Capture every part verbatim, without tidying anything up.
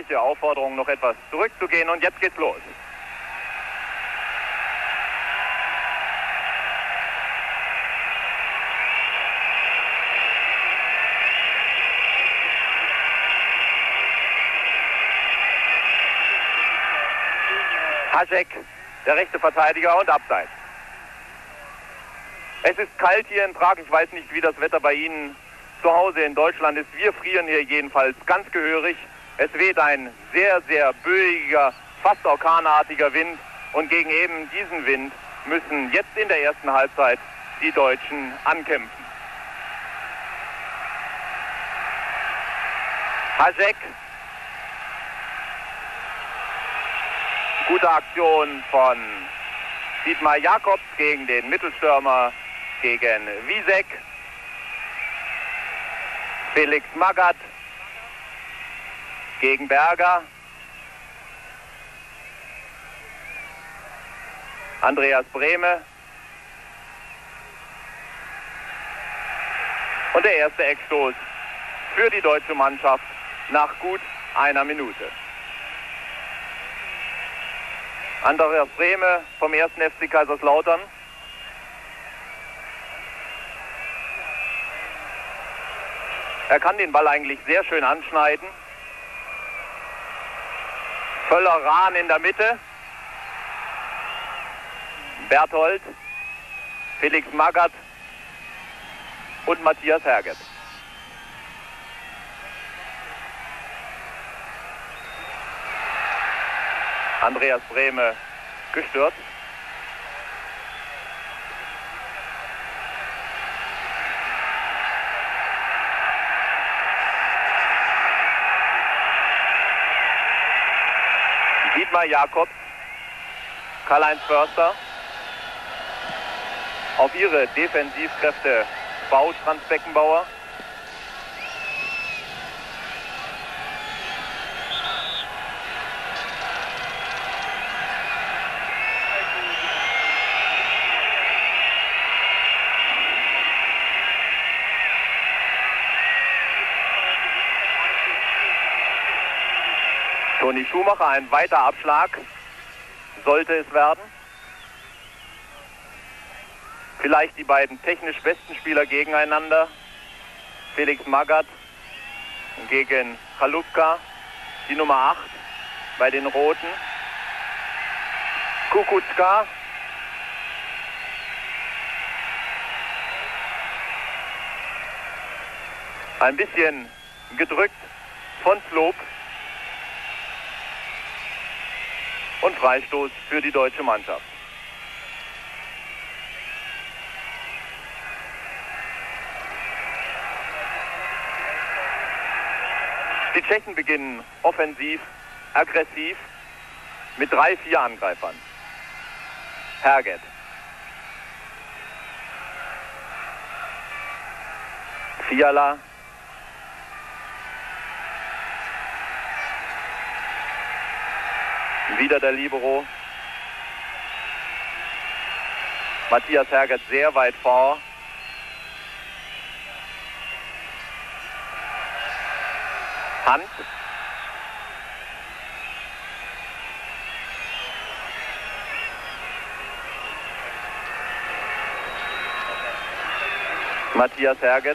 freundliche Aufforderung, noch etwas zurückzugehen. Und jetzt geht's los. Hašek, der rechte Verteidiger, und abseits. Es ist kalt hier in Prag. Ich weiß nicht, wie das Wetter bei Ihnen zu Hause in Deutschland ist. Wir frieren hier jedenfalls ganz gehörig. Es weht ein sehr, sehr böiger, fast orkanartiger Wind. Und gegen eben diesen Wind müssen jetzt in der ersten Halbzeit die Deutschen ankämpfen. Hašek. Gute Aktion von Dietmar Jakobs gegen den Mittelstürmer, gegen Vízek. Felix Magath gegen Berger. Andreas Brehme. Und der erste Eckstoß für die deutsche Mannschaft nach gut einer Minute. Andreas Brehme vom ersten F C Kaiserslautern. Er kann den Ball eigentlich sehr schön anschneiden. Völler-Rahn in der Mitte. Berthold, Felix Magath und Matthias Herget. Andreas Brehme gestürzt. Dietmar Jakobs, Karl-Heinz Förster. Auf ihre Defensivkräfte baut Franz Beckenbauer. Toni Schumacher, ein weiter Abschlag sollte es werden. Vielleicht die beiden technisch besten Spieler gegeneinander. Felix Magath gegen Chalupka, die Nummer acht bei den Roten. Kukuczka. Ein bisschen gedrückt von Zlob. Und Freistoß für die deutsche Mannschaft. Die Tschechen beginnen offensiv, aggressiv mit drei, vier Angreifern. Herget. Fiala. Wieder der Libero. Matthias Herget sehr weit vor. Hand. Matthias Herget.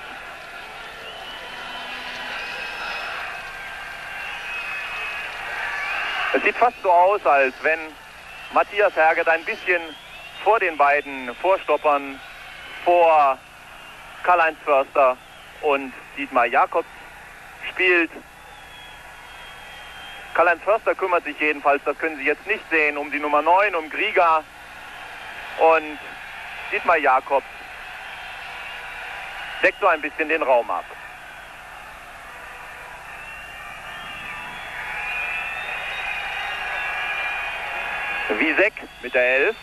Es sieht fast so aus, als wenn Matthias Herget ein bisschen vor den beiden Vorstoppern, vor Karl-Heinz Förster und Dietmar Jakobs spielt. Karl-Heinz Förster kümmert sich jedenfalls, das können Sie jetzt nicht sehen, um die Nummer neun, um Grieger. Und Dietmar Jakobs deckt so ein bisschen den Raum ab. Vízek mit der elf.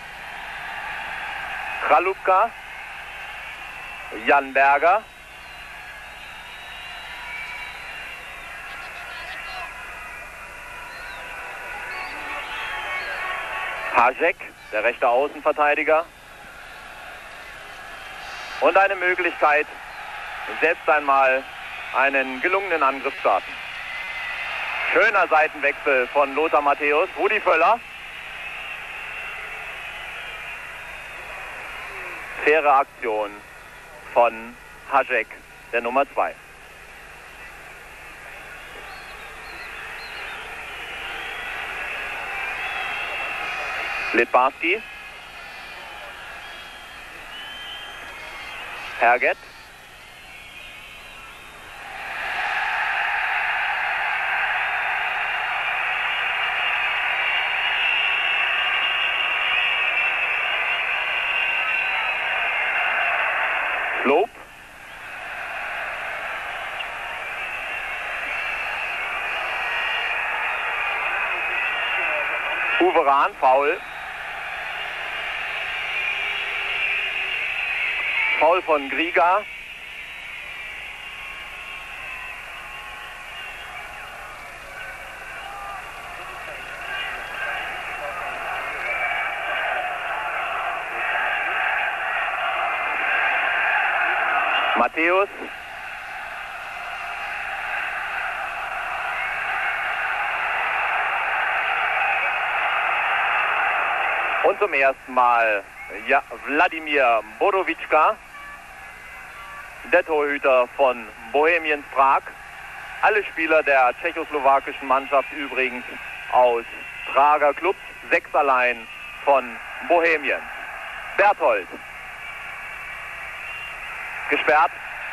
Chalupka. Jan Berger. Hašek, der rechte Außenverteidiger. Und eine Möglichkeit, selbst einmal einen gelungenen Angriff starten. Schöner Seitenwechsel von Lothar Matthäus. Rudi Völler. Faire Aktion von Hašek, der Nummer zwei. Littbarski. Herget. Lob. Uwe Rahn, Foul. Foul von Grieger. Matthäus. Und zum ersten Mal ja, Wladimir Borovička, der Torhüter von Bohemians Prag. Alle Spieler der tschechoslowakischen Mannschaft übrigens aus Prager Clubs, sechs allein von Bohemians. Berthold. Gesperrt.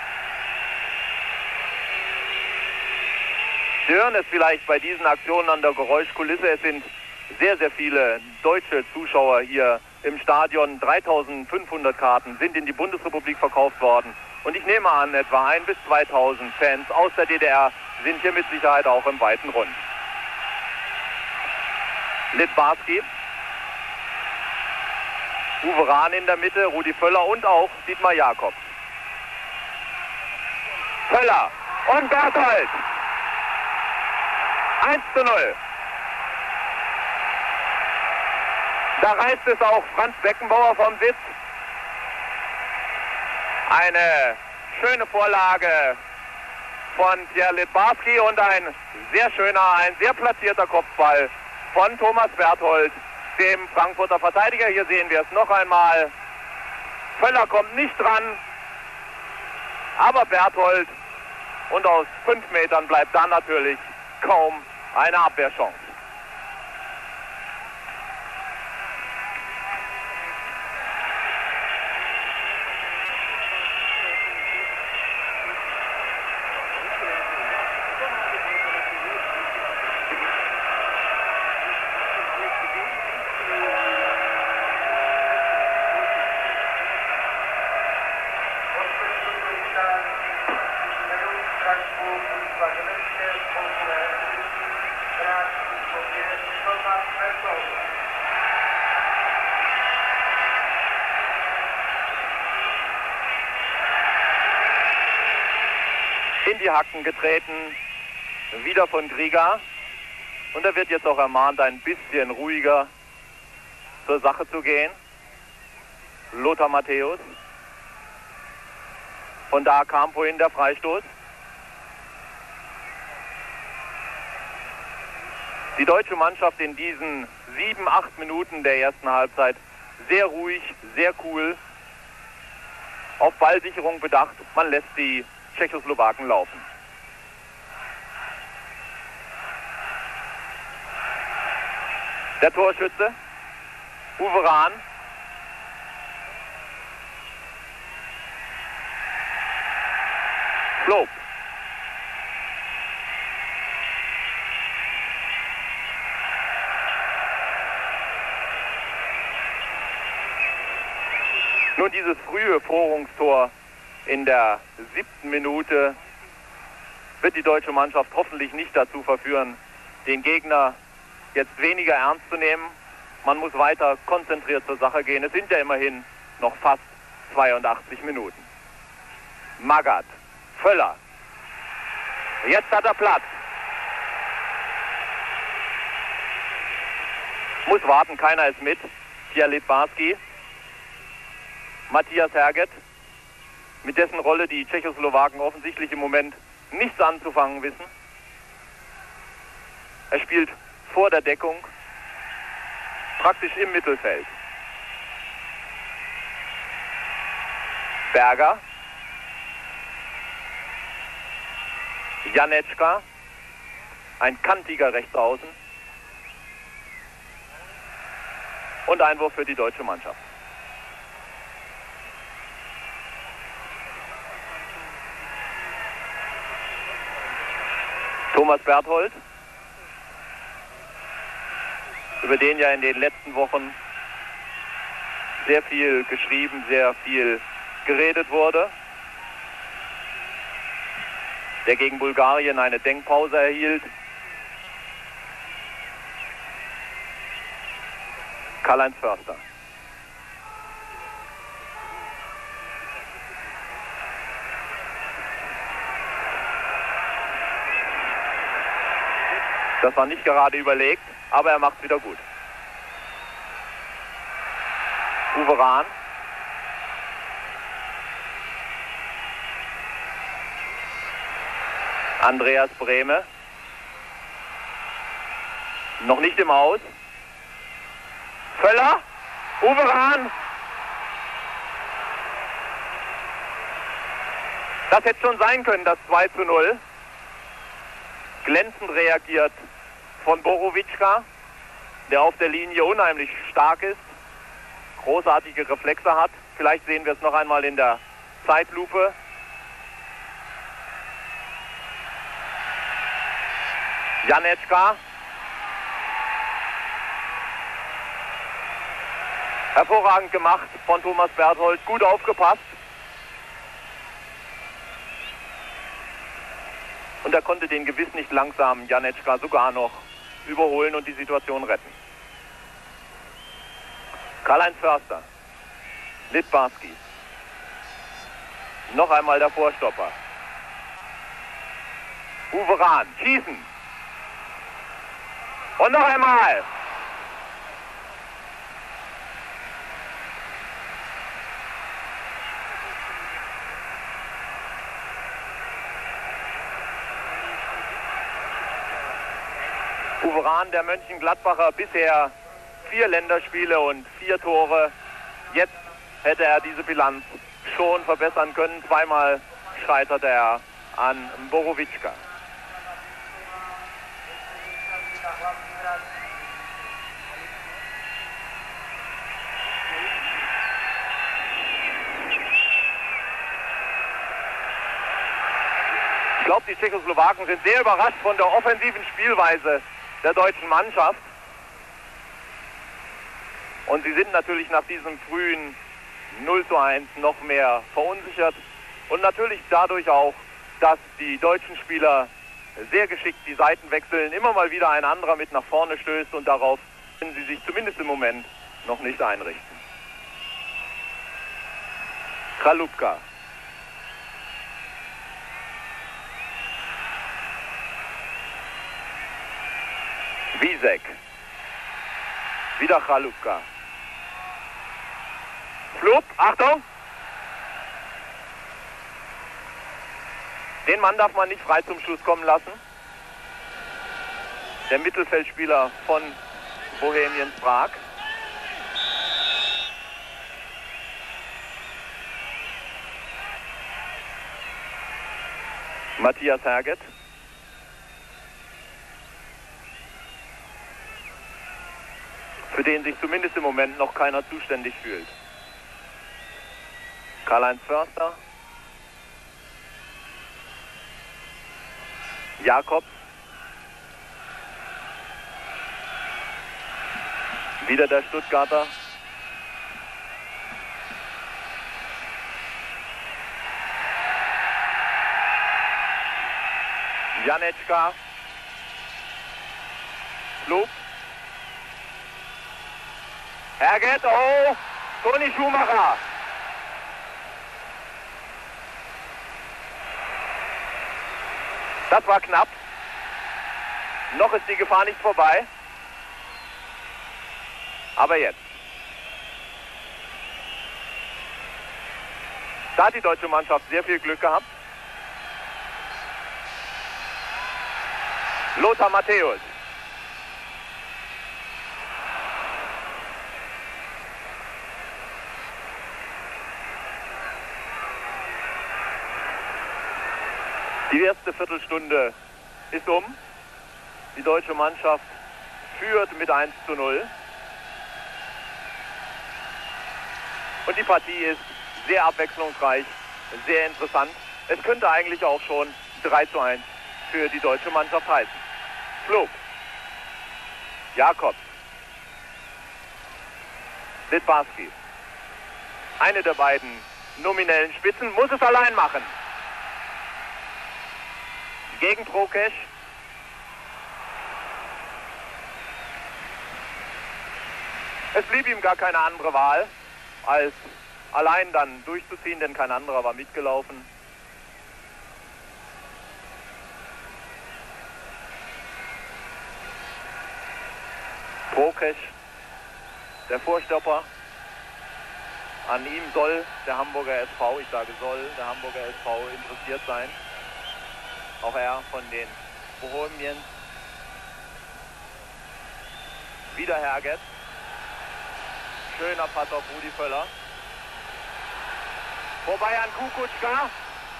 Sie hören es vielleicht bei diesen Aktionen an der Geräuschkulisse. Es sind sehr, sehr viele deutsche Zuschauer hier im Stadion. dreitausendfünfhundert Karten sind in die Bundesrepublik verkauft worden. Und ich nehme an, etwa ein bis zweitausend Fans aus der D D R sind hier mit Sicherheit auch im weiten Rund. Littbarski. Uwe Rahn in der Mitte, Rudi Völler und auch Dietmar Jakobs. Völler und Berthold. eins zu null. Da reißt es auch Franz Beckenbauer vom Sitz. Eine schöne Vorlage von Pierre Littbarski und ein sehr schöner, ein sehr platzierter Kopfball von Thomas Berthold, dem Frankfurter Verteidiger. Hier sehen wir es noch einmal. Völler kommt nicht dran, aber Berthold, und aus fünf Metern bleibt dann natürlich kaum eine Abwehrchance. In die Hacken getreten, wieder von Grieger. Und er wird jetzt auch ermahnt, ein bisschen ruhiger zur Sache zu gehen. Lothar Matthäus. Von da kam vorhin der Freistoß. Die deutsche Mannschaft in diesen sieben, acht Minuten der ersten Halbzeit sehr ruhig, sehr cool, auf Ballsicherung bedacht. Man lässt die Tschechoslowaken laufen. Der Torschütze, Uwe Rahn. Flob. Nun dieses frühe Führungstor in der siebten Minute wird die deutsche Mannschaft hoffentlich nicht dazu verführen, den Gegner jetzt weniger ernst zu nehmen. Man muss weiter konzentriert zur Sache gehen. Es sind ja immerhin noch fast zweiundachtzig Minuten. Magath, Völler. Jetzt hat er Platz. Muss warten, keiner ist mit. Pierre Littbarski. Matthias Herget, mit dessen Rolle die Tschechoslowaken offensichtlich im Moment nichts anzufangen wissen. Er spielt vor der Deckung, praktisch im Mittelfeld. Berger. Janeczka. Ein kantiger Rechtsaußen. Und Einwurf für die deutsche Mannschaft. Thomas Berthold, über den ja in den letzten Wochen sehr viel geschrieben, sehr viel geredet wurde, der gegen Bulgarien eine Denkpause erhielt. Karl-Heinz Förster. Das war nicht gerade überlegt, aber er macht es wieder gut. Uwe Rahn. Andreas Brehme. Noch nicht im Aus. Völler. Uwe Rahn. Das hätte schon sein können, das zwei zu null. Glänzend reagiert von Borowitschka, der auf der Linie unheimlich stark ist, großartige Reflexe hat. Vielleicht sehen wir es noch einmal in der Zeitlupe. Janeczka. Hervorragend gemacht von Thomas Berthold, gut aufgepasst. Und er konnte den gewiss nicht langsamen Janeczka sogar noch überholen und die Situation retten. Karl-Heinz Förster. Litbarski. Noch einmal der Vorstopper. Uwe Rahn. Schießen. Und noch einmal. Uwe Rahn, der Mönchengladbacher, bisher vier Länderspiele und vier Tore. Jetzt hätte er diese Bilanz schon verbessern können. Zweimal scheiterte er an Borowitschka. Ich glaube, die Tschechoslowaken sind sehr überrascht von der offensiven Spielweise der deutschen Mannschaft. Und sie sind natürlich nach diesem frühen null zu eins noch mehr verunsichert. Und natürlich dadurch auch, dass die deutschen Spieler sehr geschickt die Seiten wechseln, immer mal wieder ein anderer mit nach vorne stößt und darauf können sie sich zumindest im Moment noch nicht einrichten. Chalupka. Wiesek. Wieder Chalupka. Flug, Achtung! Den Mann darf man nicht frei zum Schuss kommen lassen. Der Mittelfeldspieler von Bohemians Prag. Matthias Herget. Für den sich zumindest im Moment noch keiner zuständig fühlt. Karl-Heinz Förster. Jakobs. Wieder der Stuttgarter. Janeczka. Flug. Herget, oh, Toni Schumacher. Das war knapp. Noch ist die Gefahr nicht vorbei. Aber jetzt. Da hat die deutsche Mannschaft sehr viel Glück gehabt. Lothar Matthäus. Die erste Viertelstunde ist um. Die deutsche Mannschaft führt mit eins zu null. Und die Partie ist sehr abwechslungsreich, sehr interessant. Es könnte eigentlich auch schon drei zu eins für die deutsche Mannschaft heißen. Flug. Jakobs. Littbarski. Eine der beiden nominellen Spitzen muss es allein machen. Gegen Prokesch. Es blieb ihm gar keine andere Wahl, als allein dann durchzuziehen, denn kein anderer war mitgelaufen. Prokesch, der Vorstopper. An ihm soll der Hamburger S V, ich sage soll, der Hamburger S V interessiert sein. Auch er von den Bohemians. Wieder Herget. Schöner Pass auf Rudi Völler. Vorbei an Kukutschka.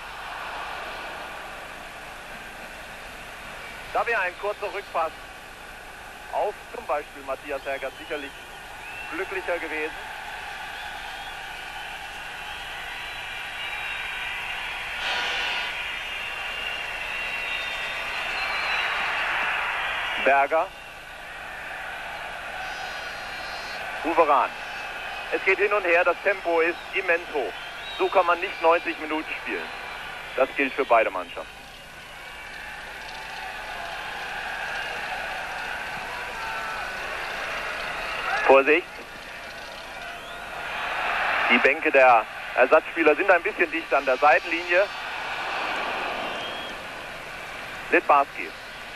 Da wäre ein kurzer Rückpass auf zum Beispiel Matthias Herget sicherlich glücklicher gewesen. Berger. Uweran. Es geht hin und her, das Tempo ist immens hoch. So kann man nicht neunzig Minuten spielen. Das gilt für beide Mannschaften. Vorsicht. Die Bänke der Ersatzspieler sind ein bisschen dicht an der Seitenlinie. Littbarski.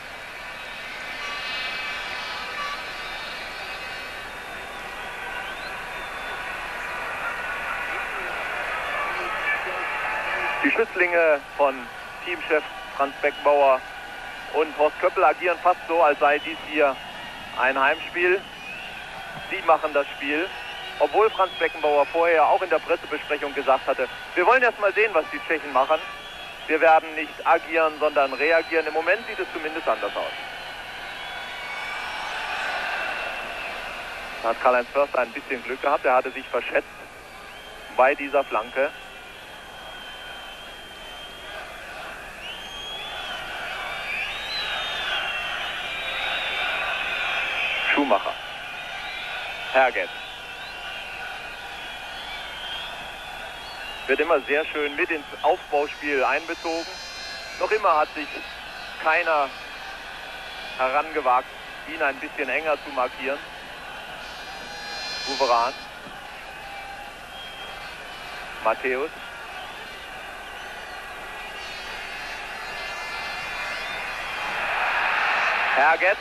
Die Schützlinge von Teamchef Franz Beckenbauer und Horst Köppel agieren fast so, als sei dies hier ein Heimspiel. Sie machen das Spiel, obwohl Franz Beckenbauer vorher auch in der Pressebesprechung gesagt hatte, wir wollen erst mal sehen, was die Tschechen machen. Wir werden nicht agieren, sondern reagieren. Im Moment sieht es zumindest anders aus. Da hat Karl-Heinz Förster ein bisschen Glück gehabt. Er hatte sich verschätzt bei dieser Flanke. Schumacher. Herget. Wird immer sehr schön mit ins Aufbauspiel einbezogen. Noch immer hat sich keiner herangewagt, ihn ein bisschen enger zu markieren. Uweran. Matthäus. Herget.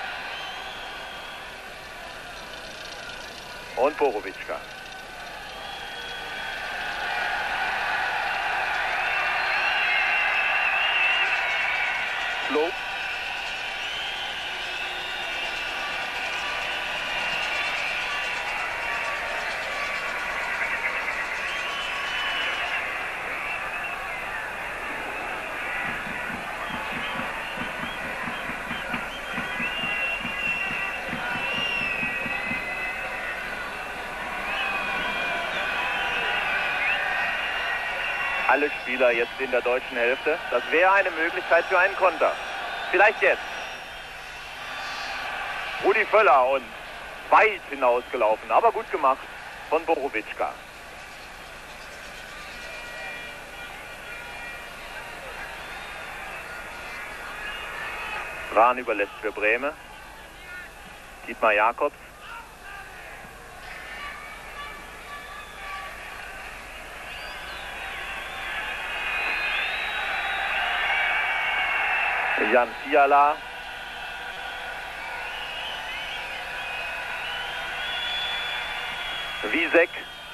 Und Borowitschka. Slow. Alle Spieler jetzt in der deutschen Hälfte. Das wäre eine Möglichkeit für einen Konter. Vielleicht jetzt. Rudi Völler und weit hinausgelaufen, aber gut gemacht von Borowitschka. Rahn überlässt für Brehme. Dietmar Jakobs. Jan Fiala. Wiesek.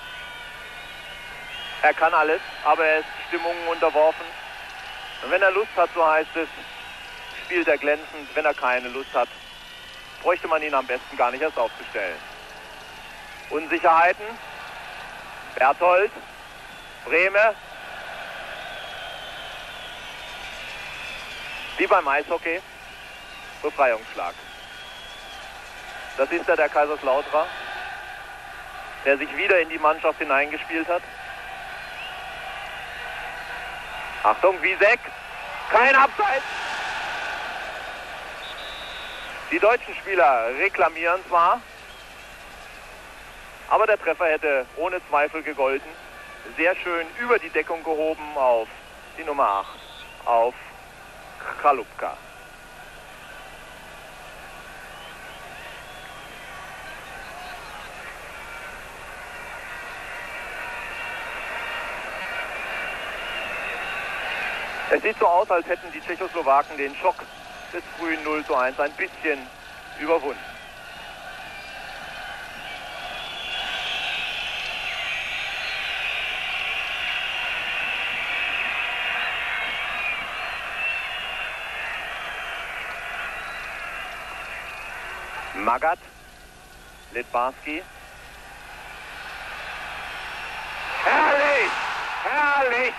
Er kann alles, aber er ist Stimmungen unterworfen. Und wenn er Lust hat, so heißt es, spielt er glänzend. Wenn er keine Lust hat, bräuchte man ihn am besten gar nicht erst aufzustellen. Unsicherheiten. Berthold. Brehme. Wie beim Eishockey. Befreiungsschlag. Das ist er, der Kaiserslauterer, der sich wieder in die Mannschaft hineingespielt hat. Achtung, Wiesek. Kein Abseits. Die deutschen Spieler reklamieren zwar, aber der Treffer hätte ohne Zweifel gegolten. Sehr schön über die Deckung gehoben auf die Nummer acht, auf Chalupka. Es sieht so aus, als hätten die Tschechoslowaken den Schock des frühen null zu eins ein bisschen überwunden. Magat, Litbarski. Herrlich! Herrlich!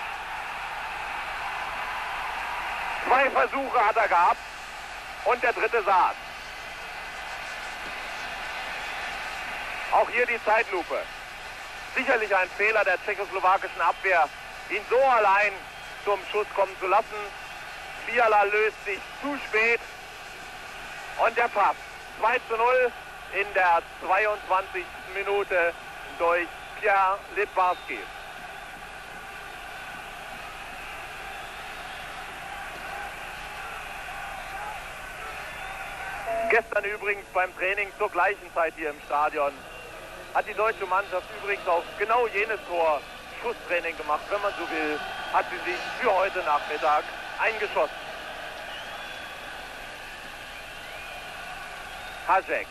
Zwei Versuche hat er gehabt und der dritte saß. Auch hier die Zeitlupe. Sicherlich ein Fehler der tschechoslowakischen Abwehr, ihn so allein zum Schuss kommen zu lassen. Fiala löst sich zu spät und der Pass. zwei zu null in der zweiundzwanzigsten Minute durch Pierre Litbarski. Gestern übrigens beim Training zur gleichen Zeit hier im Stadion hat die deutsche Mannschaft übrigens auf genau jenes Tor Schusstraining gemacht, wenn man so will, hat sie sich für heute Nachmittag eingeschossen. Hašek.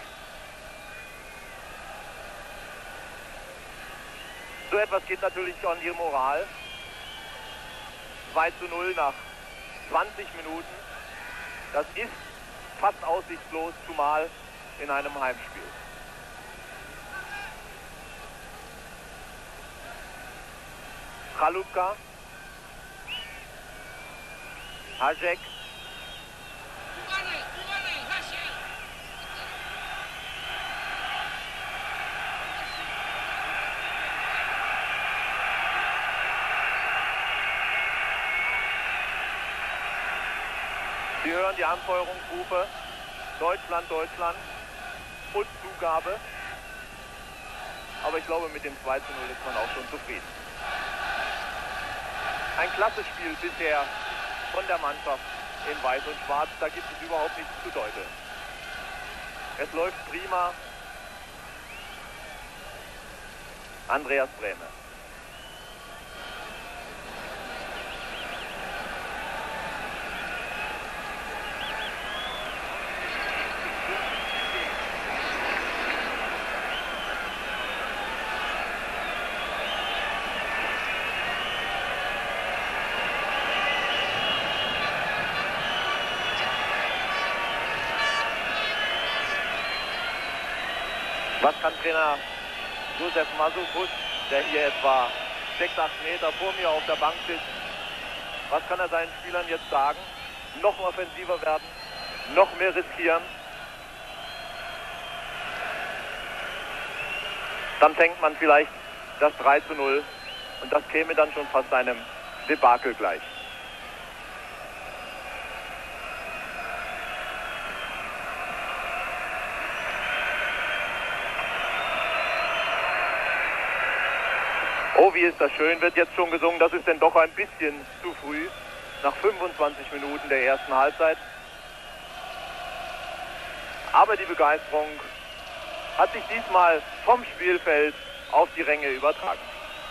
So etwas geht natürlich an die Moral. zwei zu null nach zwanzig Minuten. Das ist fast aussichtslos, zumal in einem Heimspiel. Chalupka. Hašek. Sie hören die Anfeuerungsrufe. Deutschland, Deutschland und Zugabe. Aber ich glaube, mit dem zwei zu null ist man auch schon zufrieden. Ein klasse Spiel bisher von der Mannschaft in Weiß und Schwarz. Da gibt es überhaupt nichts zu deuteln. Es läuft prima. Andreas Brehme. Was kann Trainer Josef Masopust, der hier etwa sechs, acht Meter vor mir auf der Bank sitzt, was kann er seinen Spielern jetzt sagen? Noch offensiver werden, noch mehr riskieren. Dann fängt man vielleicht das drei zu null und das käme dann schon fast einem Debakel gleich. Oh, wie ist das schön, wird jetzt schon gesungen. Das ist denn doch ein bisschen zu früh, nach fünfundzwanzig Minuten der ersten Halbzeit. Aber die Begeisterung hat sich diesmal vom Spielfeld auf die Ränge übertragen.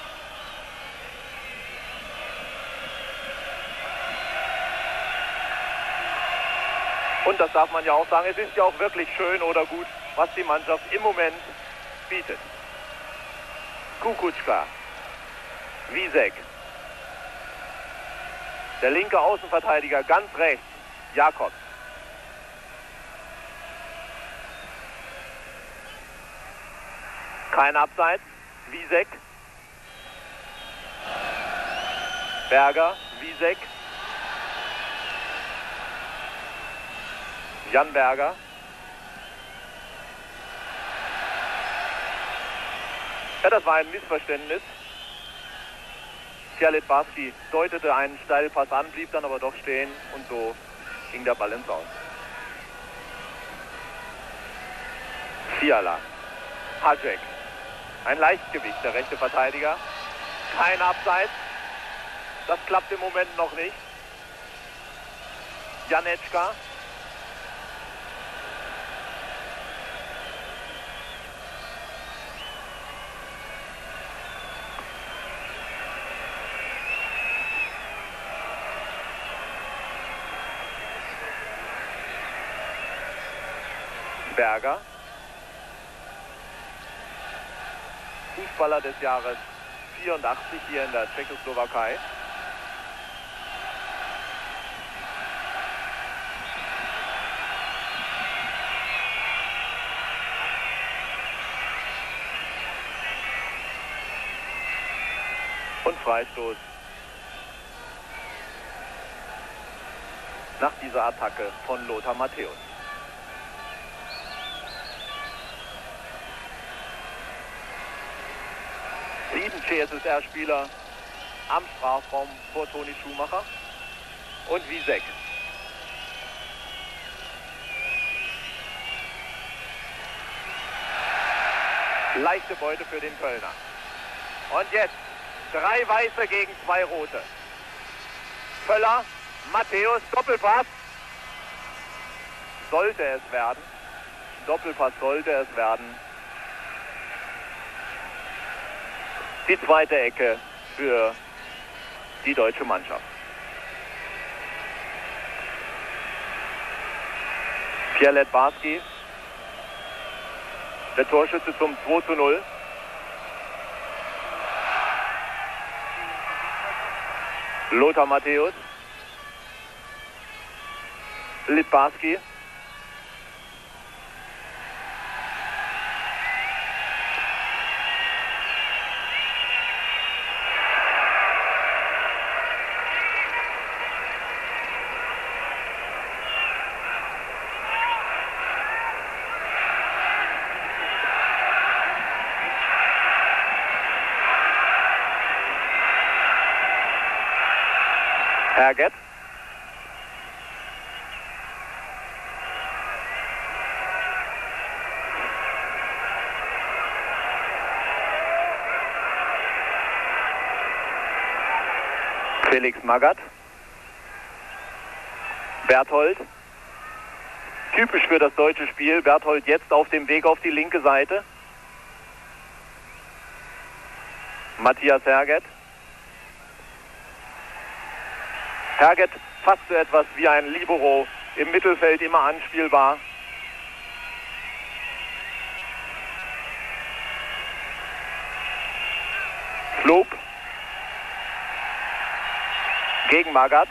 Und das darf man ja auch sagen, es ist ja auch wirklich schön oder gut, was die Mannschaft im Moment bietet. Kukutschka. Wiesek. Der linke Außenverteidiger ganz rechts. Jakobs. Kein Abseits. Wiesek. Berger. Wiesek. Jan Berger. Ja, das war ein Missverständnis. Pierre Littbarski deutete einen Steilpass an, blieb dann aber doch stehen und so ging der Ball ins Aus. Fiala. Hacek. Ein Leichtgewicht, der rechte Verteidiger. Kein Abseits. Das klappt im Moment noch nicht. Janečka. Berger. Fußballer des Jahres vierundachtzig hier in der Tschechoslowakei. Und Freistoß. Nach dieser Attacke von Lothar Matthäus. Sieben C S S R-Spieler am Strafraum vor Toni Schumacher und Wiesek. Leichte Beute für den Kölner. Und jetzt drei Weiße gegen zwei Rote. Völler, Matthäus, Doppelpass. Sollte es werden. Doppelpass sollte es werden. Die zweite Ecke für die deutsche Mannschaft. Pierre Littbarski, der Torschütze zum zwei zu null. Lothar Matthäus. Littbarski. Herget. Felix Magath. Berthold. Typisch für das deutsche Spiel. Berthold jetzt auf dem Weg auf die linke Seite. Matthias Herget. Herget fast so etwas wie ein Libero, im Mittelfeld immer anspielbar. Sloop gegen Magath.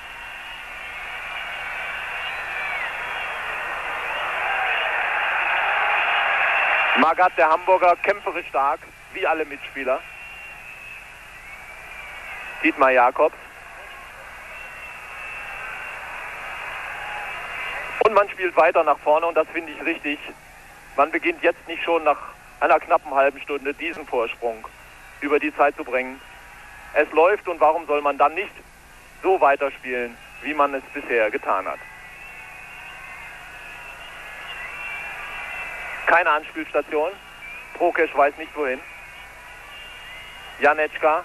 Magath, der Hamburger, kämpferisch stark, wie alle Mitspieler. Dietmar Jakobs. Und man spielt weiter nach vorne und das finde ich richtig. Man beginnt jetzt nicht schon nach einer knappen halben Stunde diesen Vorsprung über die Zeit zu bringen. Es läuft und warum soll man dann nicht so weiterspielen, wie man es bisher getan hat? Keine Anspielstation. Prokeš weiß nicht wohin. Janečka.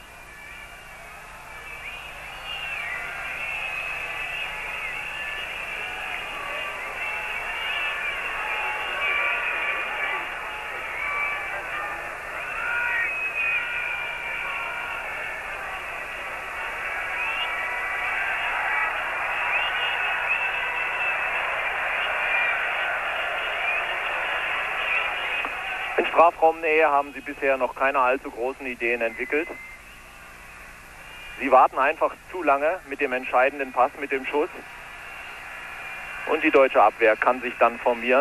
In Strafraumnähe haben sie bisher noch keine allzu großen Ideen entwickelt. Sie warten einfach zu lange mit dem entscheidenden Pass, mit dem Schuss. Und die deutsche Abwehr kann sich dann formieren,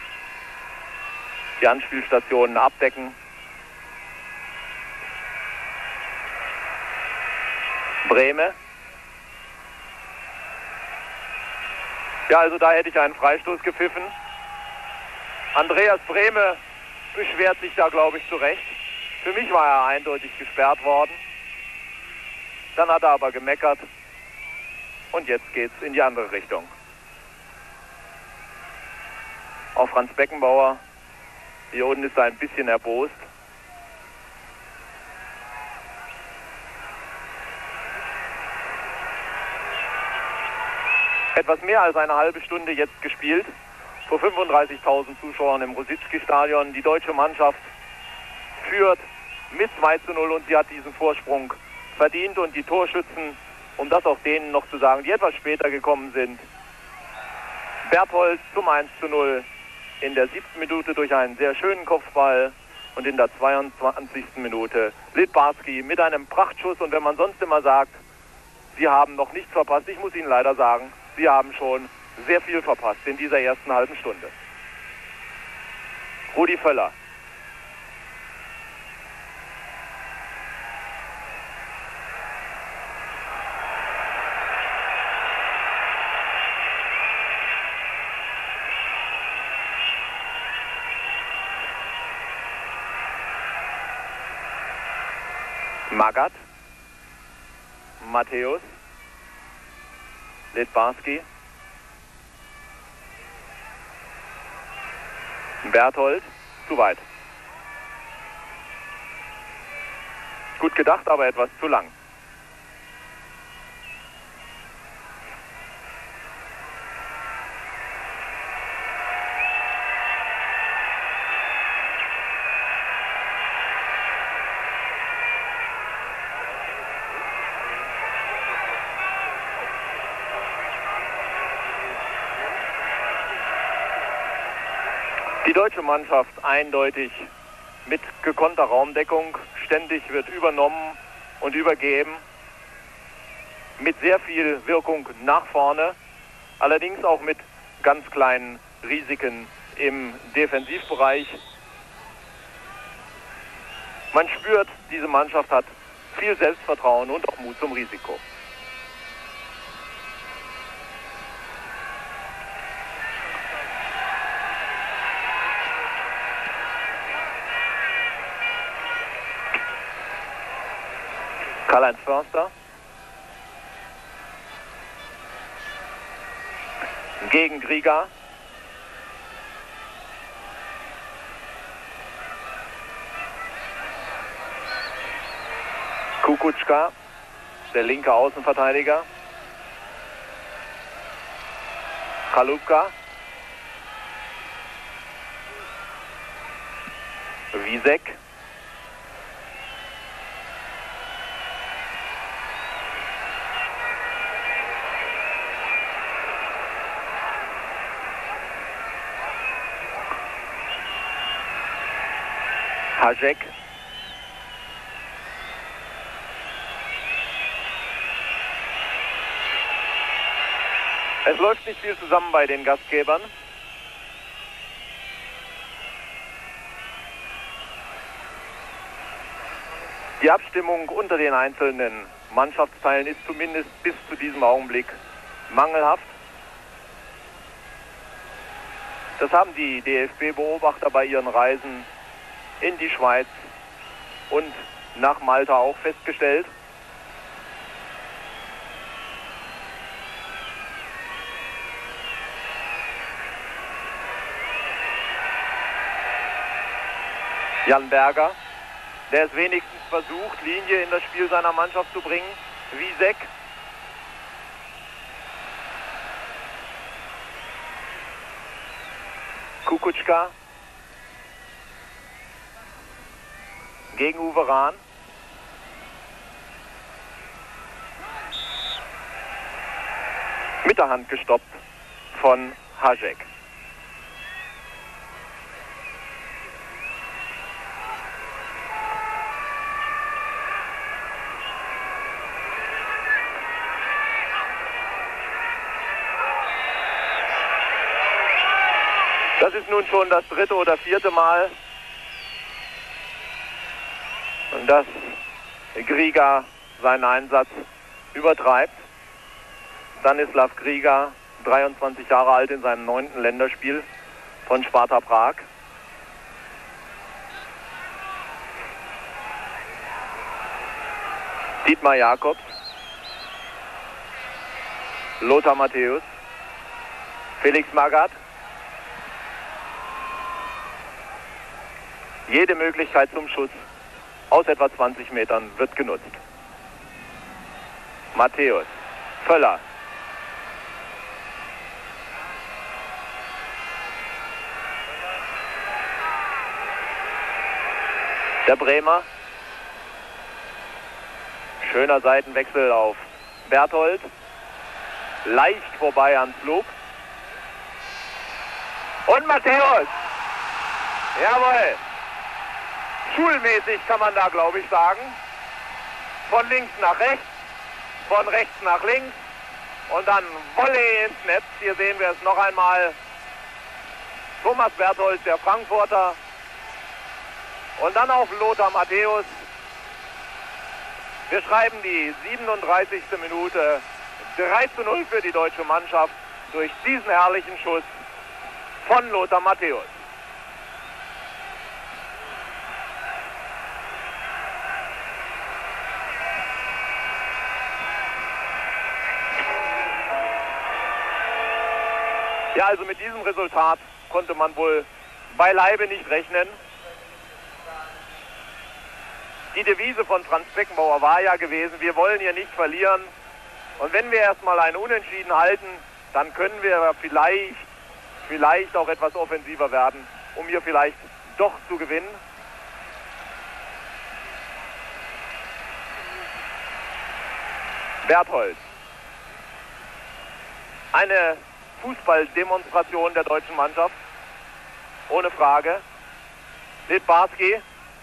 die Anspielstationen abdecken. Brehme. Ja, also da hätte ich einen Freistoß gepfiffen. Andreas Brehme beschwert sich da, glaube ich, zu Recht. Für mich war er eindeutig gesperrt worden. Dann hat er aber gemeckert. Und jetzt geht's in die andere Richtung. Auch Franz Beckenbauer. Hier unten ist er ein bisschen erbost. Etwas mehr als eine halbe Stunde jetzt gespielt. Vor fünfunddreißigtausend Zuschauern im Rositzky-Stadion. Die deutsche Mannschaft führt mit zwei zu null und sie hat diesen Vorsprung verdient. Und die Torschützen, um das auch denen noch zu sagen, die etwas später gekommen sind. Berthold zum eins zu null in der siebten Minute durch einen sehr schönen Kopfball und in der zweiundzwanzigsten Minute Littbarski mit einem Prachtschuss. Und wenn man sonst immer sagt, sie haben noch nichts verpasst, ich muss Ihnen leider sagen, sie haben schon sehr viel verpasst in dieser ersten halben Stunde. Rudi Völler. Magath, Matthäus, Littbarski, Berthold, zu weit. Gut gedacht, aber etwas zu lang. Die deutsche Mannschaft eindeutig mit gekonnter Raumdeckung. Ständig wird übernommen und übergeben. Mit sehr viel Wirkung nach vorne. Allerdings auch mit ganz kleinen Risiken im Defensivbereich. Man spürt, diese Mannschaft hat viel Selbstvertrauen und auch Mut zum Risiko. Karl-Heinz Förster gegen Grieger. Kukutschka, der linke Außenverteidiger. Chalupka. Wiesek. Hašek. Es läuft nicht viel zusammen bei den Gastgebern. Die Abstimmung unter den einzelnen Mannschaftsteilen ist zumindest bis zu diesem Augenblick mangelhaft. Das haben die D F B-Beobachter bei ihren Reisen in die Schweiz und nach Malta auch festgestellt. Jan Berger, der es wenigstens versucht, Linie in das Spiel seiner Mannschaft zu bringen. Wiesek. Kukutschka. Gegen Uwe Rahn. Mit der Hand gestoppt von Hašek. Das ist nun schon das dritte oder vierte Mal, dass Grieger seinen Einsatz übertreibt. Stanislav Grieger dreiundzwanzig Jahre alt, in seinem neunten Länderspiel von Sparta Prag. Dietmar Jakobs, Lothar Matthäus, Felix Magath. Jede Möglichkeit zum Schuss aus etwa zwanzig Metern wird genutzt. Matthäus, Völler. Der Bremer. Schöner Seitenwechsel auf Berthold. Leicht vorbei an Flug. Und Matthäus. Jawohl. Schulmäßig kann man da, glaube ich, sagen. Von links nach rechts, von rechts nach links und dann Volley ins Netz. Hier sehen wir es noch einmal. Thomas Berthold, der Frankfurter. Und dann auf Lothar Matthäus. Wir schreiben die siebenunddreißigste Minute. drei zu null für die deutsche Mannschaft durch diesen herrlichen Schuss von Lothar Matthäus. Ja, also mit diesem Resultat konnte man wohl beileibe nicht rechnen. Die Devise von Franz Beckenbauer war ja gewesen, wir wollen hier nicht verlieren. Und wenn wir erstmal einen Unentschieden halten, dann können wir vielleicht, vielleicht auch etwas offensiver werden, um hier vielleicht doch zu gewinnen. Berthold. Eine Fußballdemonstration der deutschen Mannschaft. Ohne Frage. Littbarski.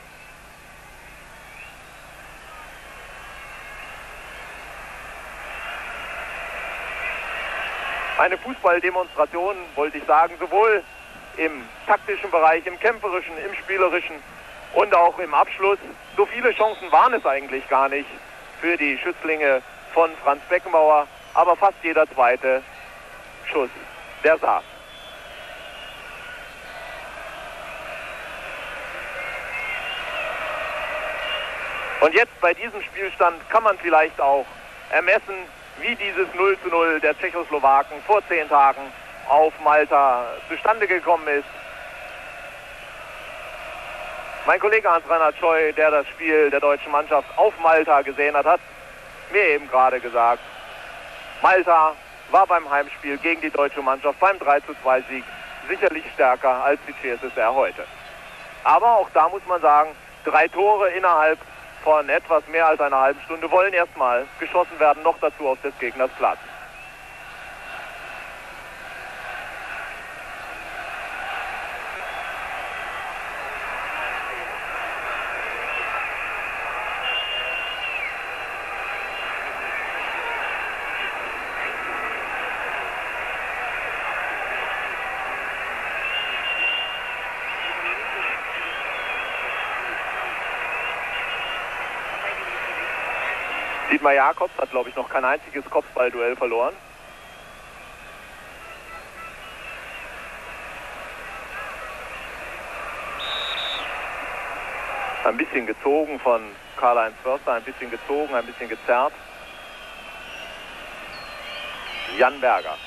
Eine Fußballdemonstration, wollte ich sagen, sowohl im taktischen Bereich, im kämpferischen, im spielerischen und auch im Abschluss. So viele Chancen waren es eigentlich gar nicht für die Schützlinge von Franz Beckenbauer, aber fast jeder zweite Schuss, der saß. Und jetzt bei diesem Spielstand kann man vielleicht auch ermessen, wie dieses null zu null der Tschechoslowaken vor zehn Tagen auf Malta zustande gekommen ist. Mein Kollege Hans-Reinhard Scheu, der das Spiel der deutschen Mannschaft auf Malta gesehen hat, hat mir eben gerade gesagt, Malta war beim Heimspiel gegen die deutsche Mannschaft beim drei zu zwei Sieg sicherlich stärker als die C S S R heute. Aber auch da muss man sagen, drei Tore innerhalb von etwas mehr als einer halben Stunde wollen erstmal geschossen werden, noch dazu auf des Gegners Platz. Dietmar Jakobs hat, glaube ich, noch kein einziges Kopfballduell verloren. Ein bisschen gezogen von Karl-Heinz Förster, ein bisschen gezogen, ein bisschen gezerrt. Jan Berger.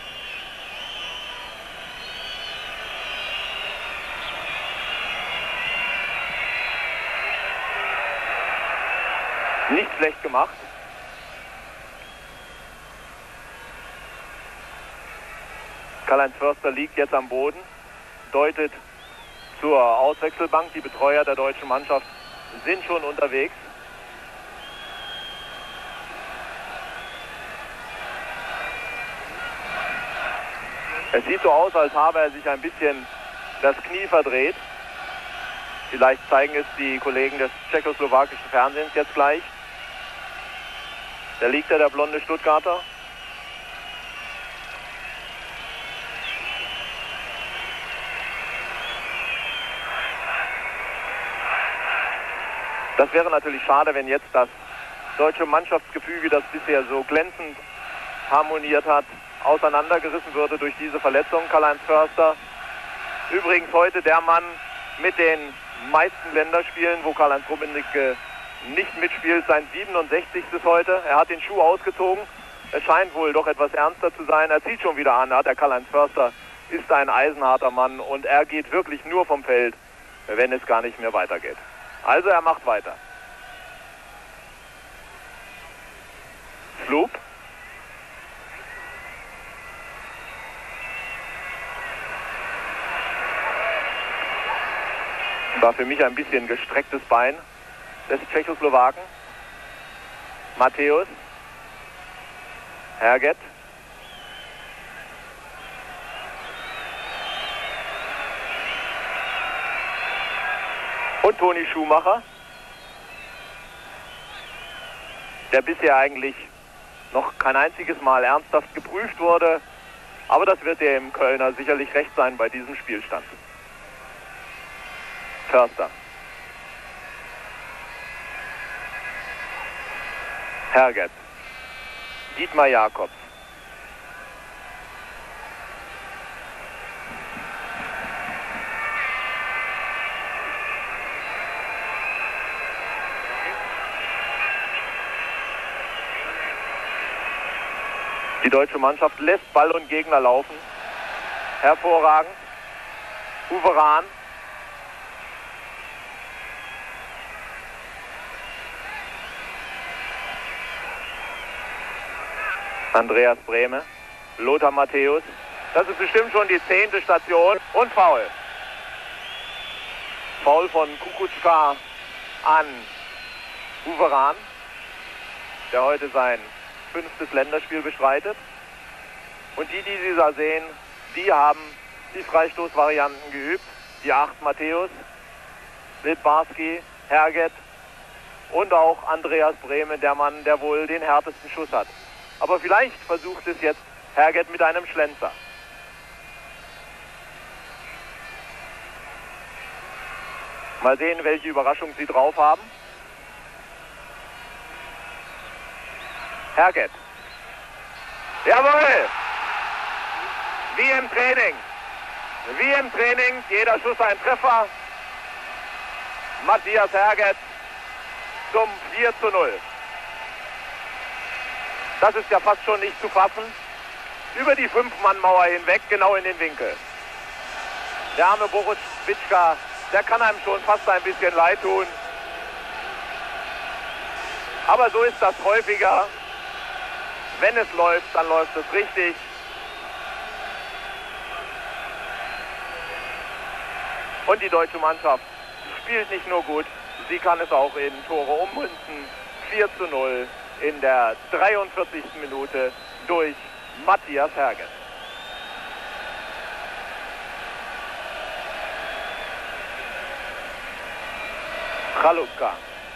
Nicht schlecht gemacht. Karl-Heinz Förster liegt jetzt am Boden, deutet zur Auswechselbank. Die Betreuer der deutschen Mannschaft sind schon unterwegs. Es sieht so aus, als habe er sich ein bisschen das Knie verdreht. Vielleicht zeigen es die Kollegen des tschechoslowakischen Fernsehens jetzt gleich. Da liegt er, der blonde Stuttgarter. Das wäre natürlich schade, wenn jetzt das deutsche Mannschaftsgefüge, das bisher so glänzend harmoniert hat, auseinandergerissen würde durch diese Verletzung. Karl-Heinz Förster, übrigens heute der Mann mit den meisten Länderspielen, wo Karl-Heinz Rummenigge nicht mitspielt, sein siebenundsechzigstes heute. Er hat den Schuh ausgezogen. Es scheint wohl doch etwas ernster zu sein. Er zieht schon wieder an. Er hat der Karl-Heinz Förster ist ein eisenharter Mann und er geht wirklich nur vom Feld, wenn es gar nicht mehr weitergeht. Also er macht weiter. Flug. War für mich ein bisschen gestrecktes Bein des Tschechoslowaken. Matthäus. Herget. Und Toni Schumacher, der bisher eigentlich noch kein einziges Mal ernsthaft geprüft wurde. Aber das wird dem Kölner sicherlich recht sein bei diesem Spielstand. Förster. Herget. Dietmar Jakobs. Die deutsche Mannschaft lässt Ball und Gegner laufen. Hervorragend. Uwe Rahn. Andreas Brehme. Lothar Matthäus. Das ist bestimmt schon die zehnte Station. Und Foul. Foul von Kukuczka an Uwe Rahn, der heute sein fünftes Länderspiel bestreitet. Und die, die Sie da sehen, die haben die Freistoßvarianten geübt. Die acht Matthäus, Littbarski, Herget und auch Andreas Brehme, der Mann, der wohl den härtesten Schuss hat. Aber vielleicht versucht es jetzt Herget mit einem Schlenzer. Mal sehen, welche Überraschung sie drauf haben. Herget. Jawohl! Wie im Training. Wie im Training. Jeder Schuss ein Treffer. Matthias Herget zum vier zu null. Das ist ja fast schon nicht zu fassen. Über die Fünf-Mann-Mauer hinweg, genau in den Winkel. Der arme Boris Witschka, der kann einem schon fast ein bisschen leid tun. Aber so ist das häufiger. Wenn es läuft, dann läuft es richtig. Und die deutsche Mannschaft spielt nicht nur gut, sie kann es auch in Tore ummünzen. vier zu null in der dreiundvierzigsten Minute durch Matthias Herget. Chalupka.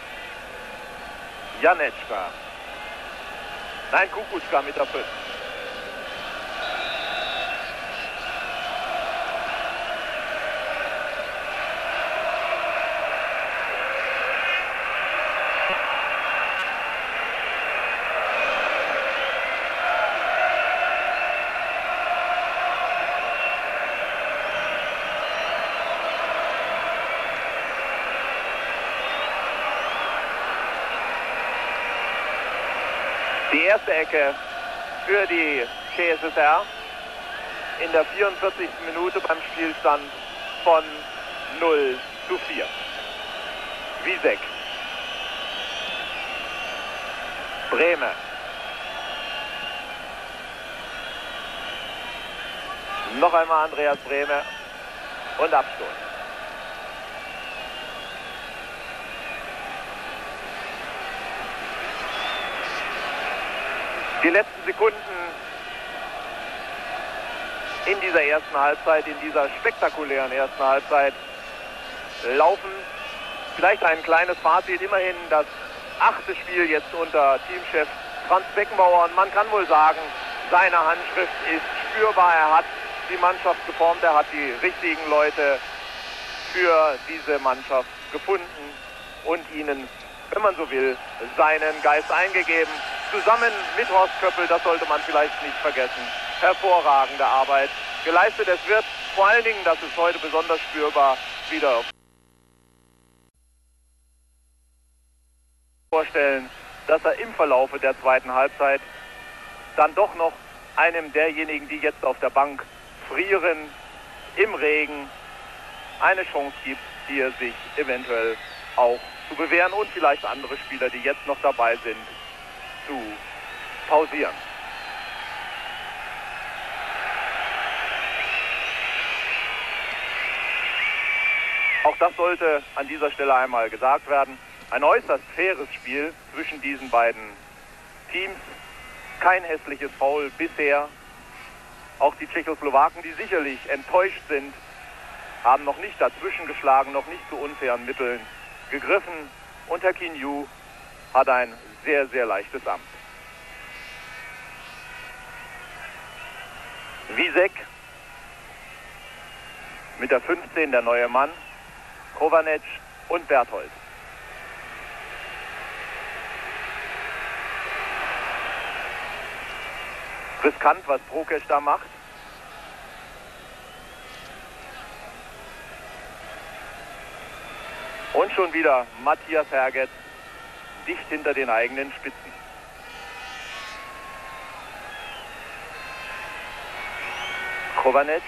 Janeczka. Nein, Kukuczka mit der fünf. Die erste Ecke für die C S S R in der vierundvierzigsten Minute beim Spielstand von null zu vier. Wiesek. Brehme. Noch einmal Andreas Brehme und Abstoß. Die letzten Sekunden in dieser ersten Halbzeit, in dieser spektakulären ersten Halbzeit laufen. Vielleicht ein kleines Fazit, immerhin das achte Spiel jetzt unter Teamchef Franz Beckenbauer. Und man kann wohl sagen, seine Handschrift ist spürbar. Er hat die Mannschaft geformt, er hat die richtigen Leute für diese Mannschaft gefunden und ihnen, wenn man so will, seinen Geist eingegeben. Zusammen mit Horst Köppel, das sollte man vielleicht nicht vergessen, hervorragende Arbeit geleistet. Es wird vor allen Dingen, das ist heute besonders spürbar, wieder vorstellen, dass er im Verlaufe der zweiten Halbzeit dann doch noch einem derjenigen, die jetzt auf der Bank frieren, im Regen, eine Chance gibt, hier sich eventuell auch zu bewähren und vielleicht andere Spieler, die jetzt noch dabei sind, zu pausieren. Auch das sollte an dieser Stelle einmal gesagt werden. Ein äußerst faires Spiel zwischen diesen beiden Teams. Kein hässliches Foul bisher. Auch die Tschechoslowaken, die sicherlich enttäuscht sind, haben noch nicht dazwischen geschlagen, noch nicht zu unfairen Mitteln gegriffen. Und Herr Quignoux hat ein sehr, sehr leichtes Amt. Wiesek mit der fünfzehn, der neue Mann, Kovanec und Berthold. Riskant, was Prokeš da macht. Und schon wieder Matthias Herget dicht hinter den eigenen Spitzen. Kovanec,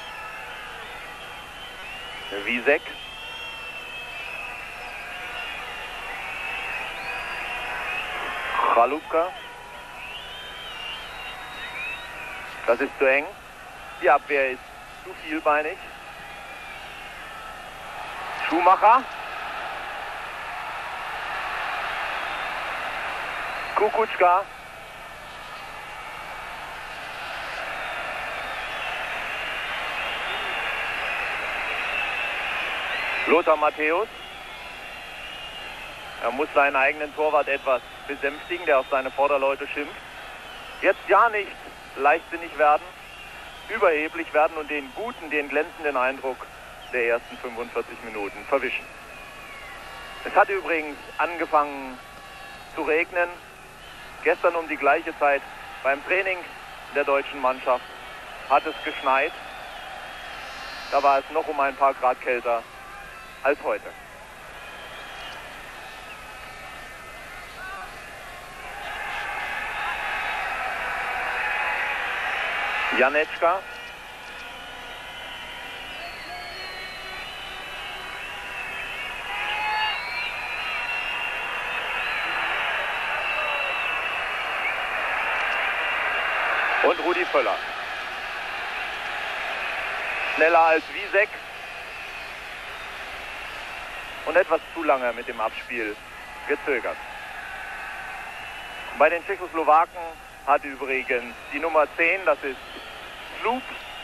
Wiesek, Chalupka. Das ist zu eng. Die Abwehr ist zu vielbeinig. Schumacher. Kukuczka. Lothar Matthäus. Er muss seinen eigenen Torwart etwas besänftigen, der auf seine Vorderleute schimpft. Jetzt ja nicht leichtsinnig werden, überheblich werden und den guten, den glänzenden Eindruck der ersten fünfundvierzig Minuten verwischen. Es hat übrigens angefangen zu regnen. Gestern um die gleiche Zeit beim Training der deutschen Mannschaft hat es geschneit. Da war es noch um ein paar Grad kälter als heute. Janečka. Und Rudi Völler. Schneller als Wiesek. Und etwas zu lange mit dem Abspiel gezögert. Bei den Tschechoslowaken hat übrigens die Nummer zehn, das ist Sloop,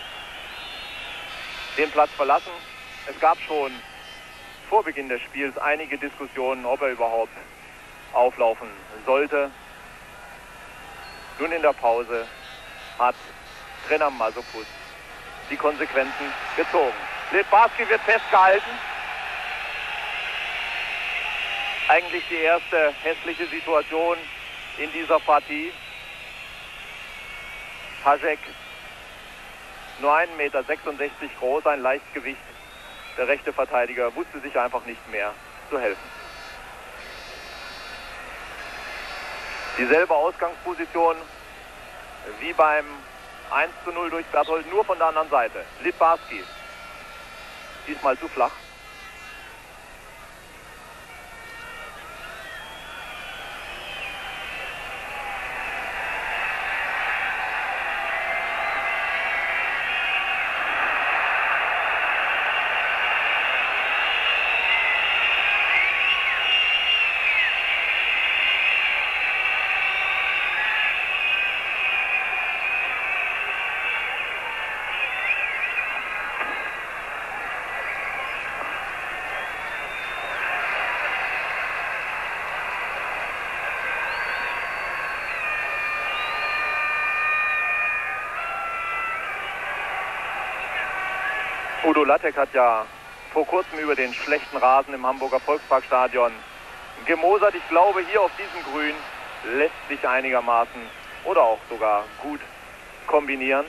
den Platz verlassen. Es gab schon vor Beginn des Spiels einige Diskussionen, ob er überhaupt auflaufen sollte. Nun in der Pause hat Trainer Masopust die Konsequenzen gezogen. Littbarski wird festgehalten. Eigentlich die erste hässliche Situation in dieser Partie. Hašek, nur ein Meter sechsundsechzig groß, ein Leichtgewicht. Der rechte Verteidiger wusste sich einfach nicht mehr zu helfen. Dieselbe Ausgangsposition wie beim eins zu null durch Berthold, nur von der anderen Seite. Littbarski. Diesmal zu flach. Udo Lattek hat ja vor kurzem über den schlechten Rasen im Hamburger Volksparkstadion gemosert. Ich glaube, hier auf diesem Grün lässt sich einigermaßen oder auch sogar gut kombinieren.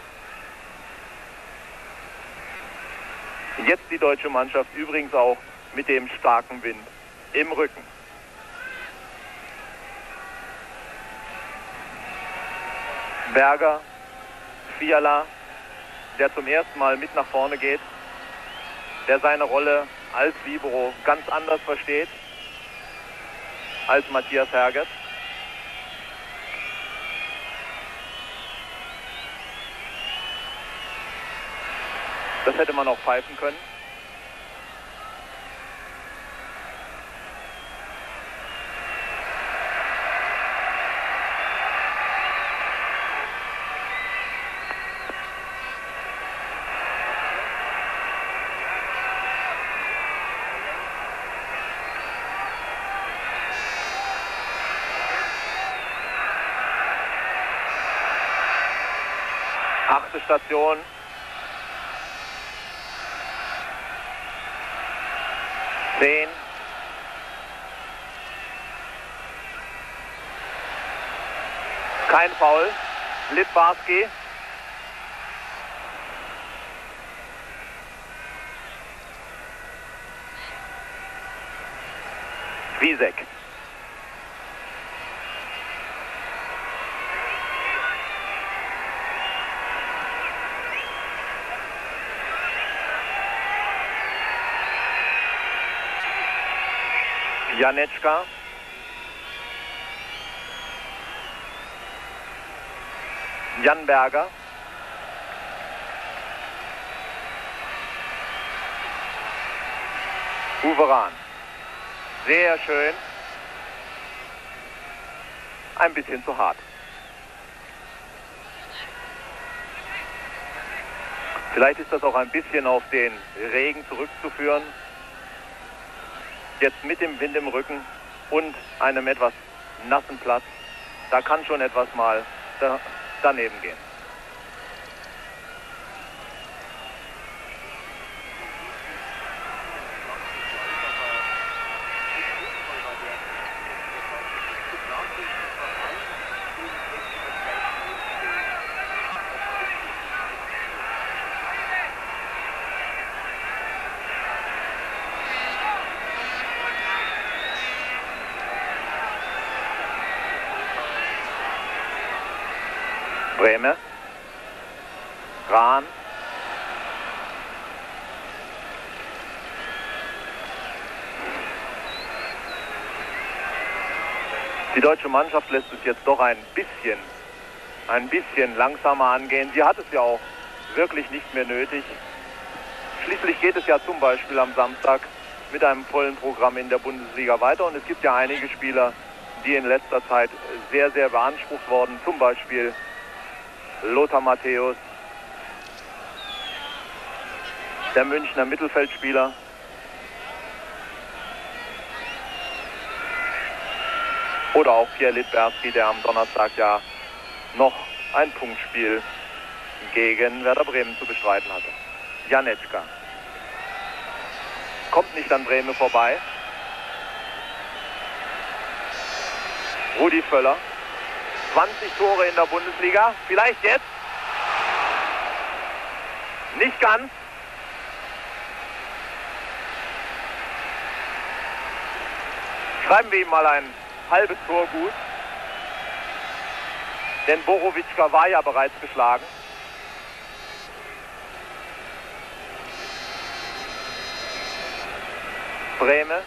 Jetzt die deutsche Mannschaft übrigens auch mit dem starken Wind im Rücken. Berger, Fiala, der zum ersten Mal mit nach vorne geht, der seine Rolle als Libero ganz anders versteht als Matthias Herget. Das hätte man auch pfeifen können. Achte Station. Zehn. Kein Foul. Litbarski. Wiesek. Janeczka. Jan Berger. Uveran. Sehr schön. Ein bisschen zu hart. Vielleicht ist das auch ein bisschen auf den Regen zurückzuführen. Jetzt mit dem Wind im Rücken und einem etwas nassen Platz, da kann schon etwas mal da, daneben gehen. Brehme, Rahn, die deutsche Mannschaft lässt es jetzt doch ein bisschen, ein bisschen langsamer angehen. Sie hat es ja auch wirklich nicht mehr nötig. Schließlich geht es ja zum Beispiel am Samstag mit einem vollen Programm in der Bundesliga weiter und es gibt ja einige Spieler, die in letzter Zeit sehr, sehr beansprucht wurden, zum Beispiel Lothar Matthäus, der Münchner Mittelfeldspieler. Oder auch Pierre Litbarski, der am Donnerstag ja noch ein Punktspiel gegen Werder Bremen zu bestreiten hatte. Janeczka. Kommt nicht an Brehme vorbei. Rudi Völler. zwanzig Tore in der Bundesliga. Vielleicht jetzt. Nicht ganz. Schreiben wir ihm mal ein halbes Tor gut. Denn Borowitschka war ja bereits geschlagen. Brehme.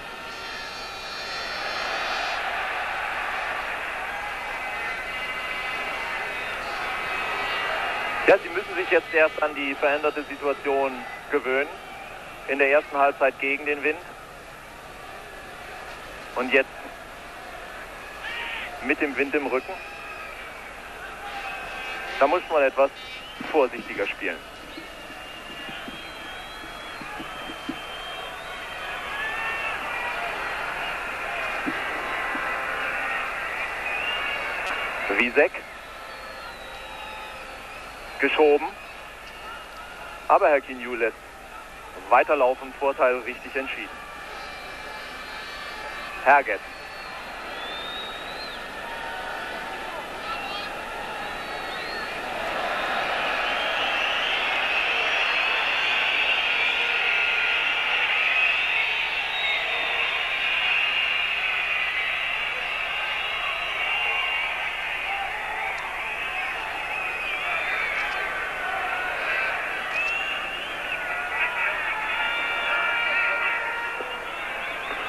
Ja, sie müssen sich jetzt erst an die veränderte Situation gewöhnen. In der ersten Halbzeit gegen den Wind. Und jetzt mit dem Wind im Rücken. Da muss man etwas vorsichtiger spielen. Wiesek. Geschoben. Aber Herr Quignoux lässt weiterlaufen, Vorteil richtig entschieden. Herget.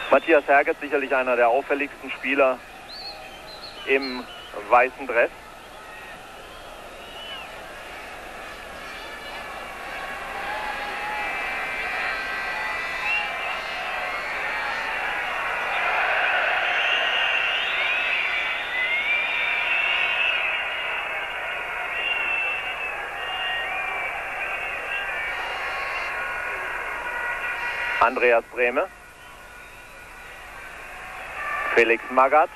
Matthias Herget, sicherlich einer der auffälligsten Spieler im weißen Dress. Andreas Brehme, Felix Magath,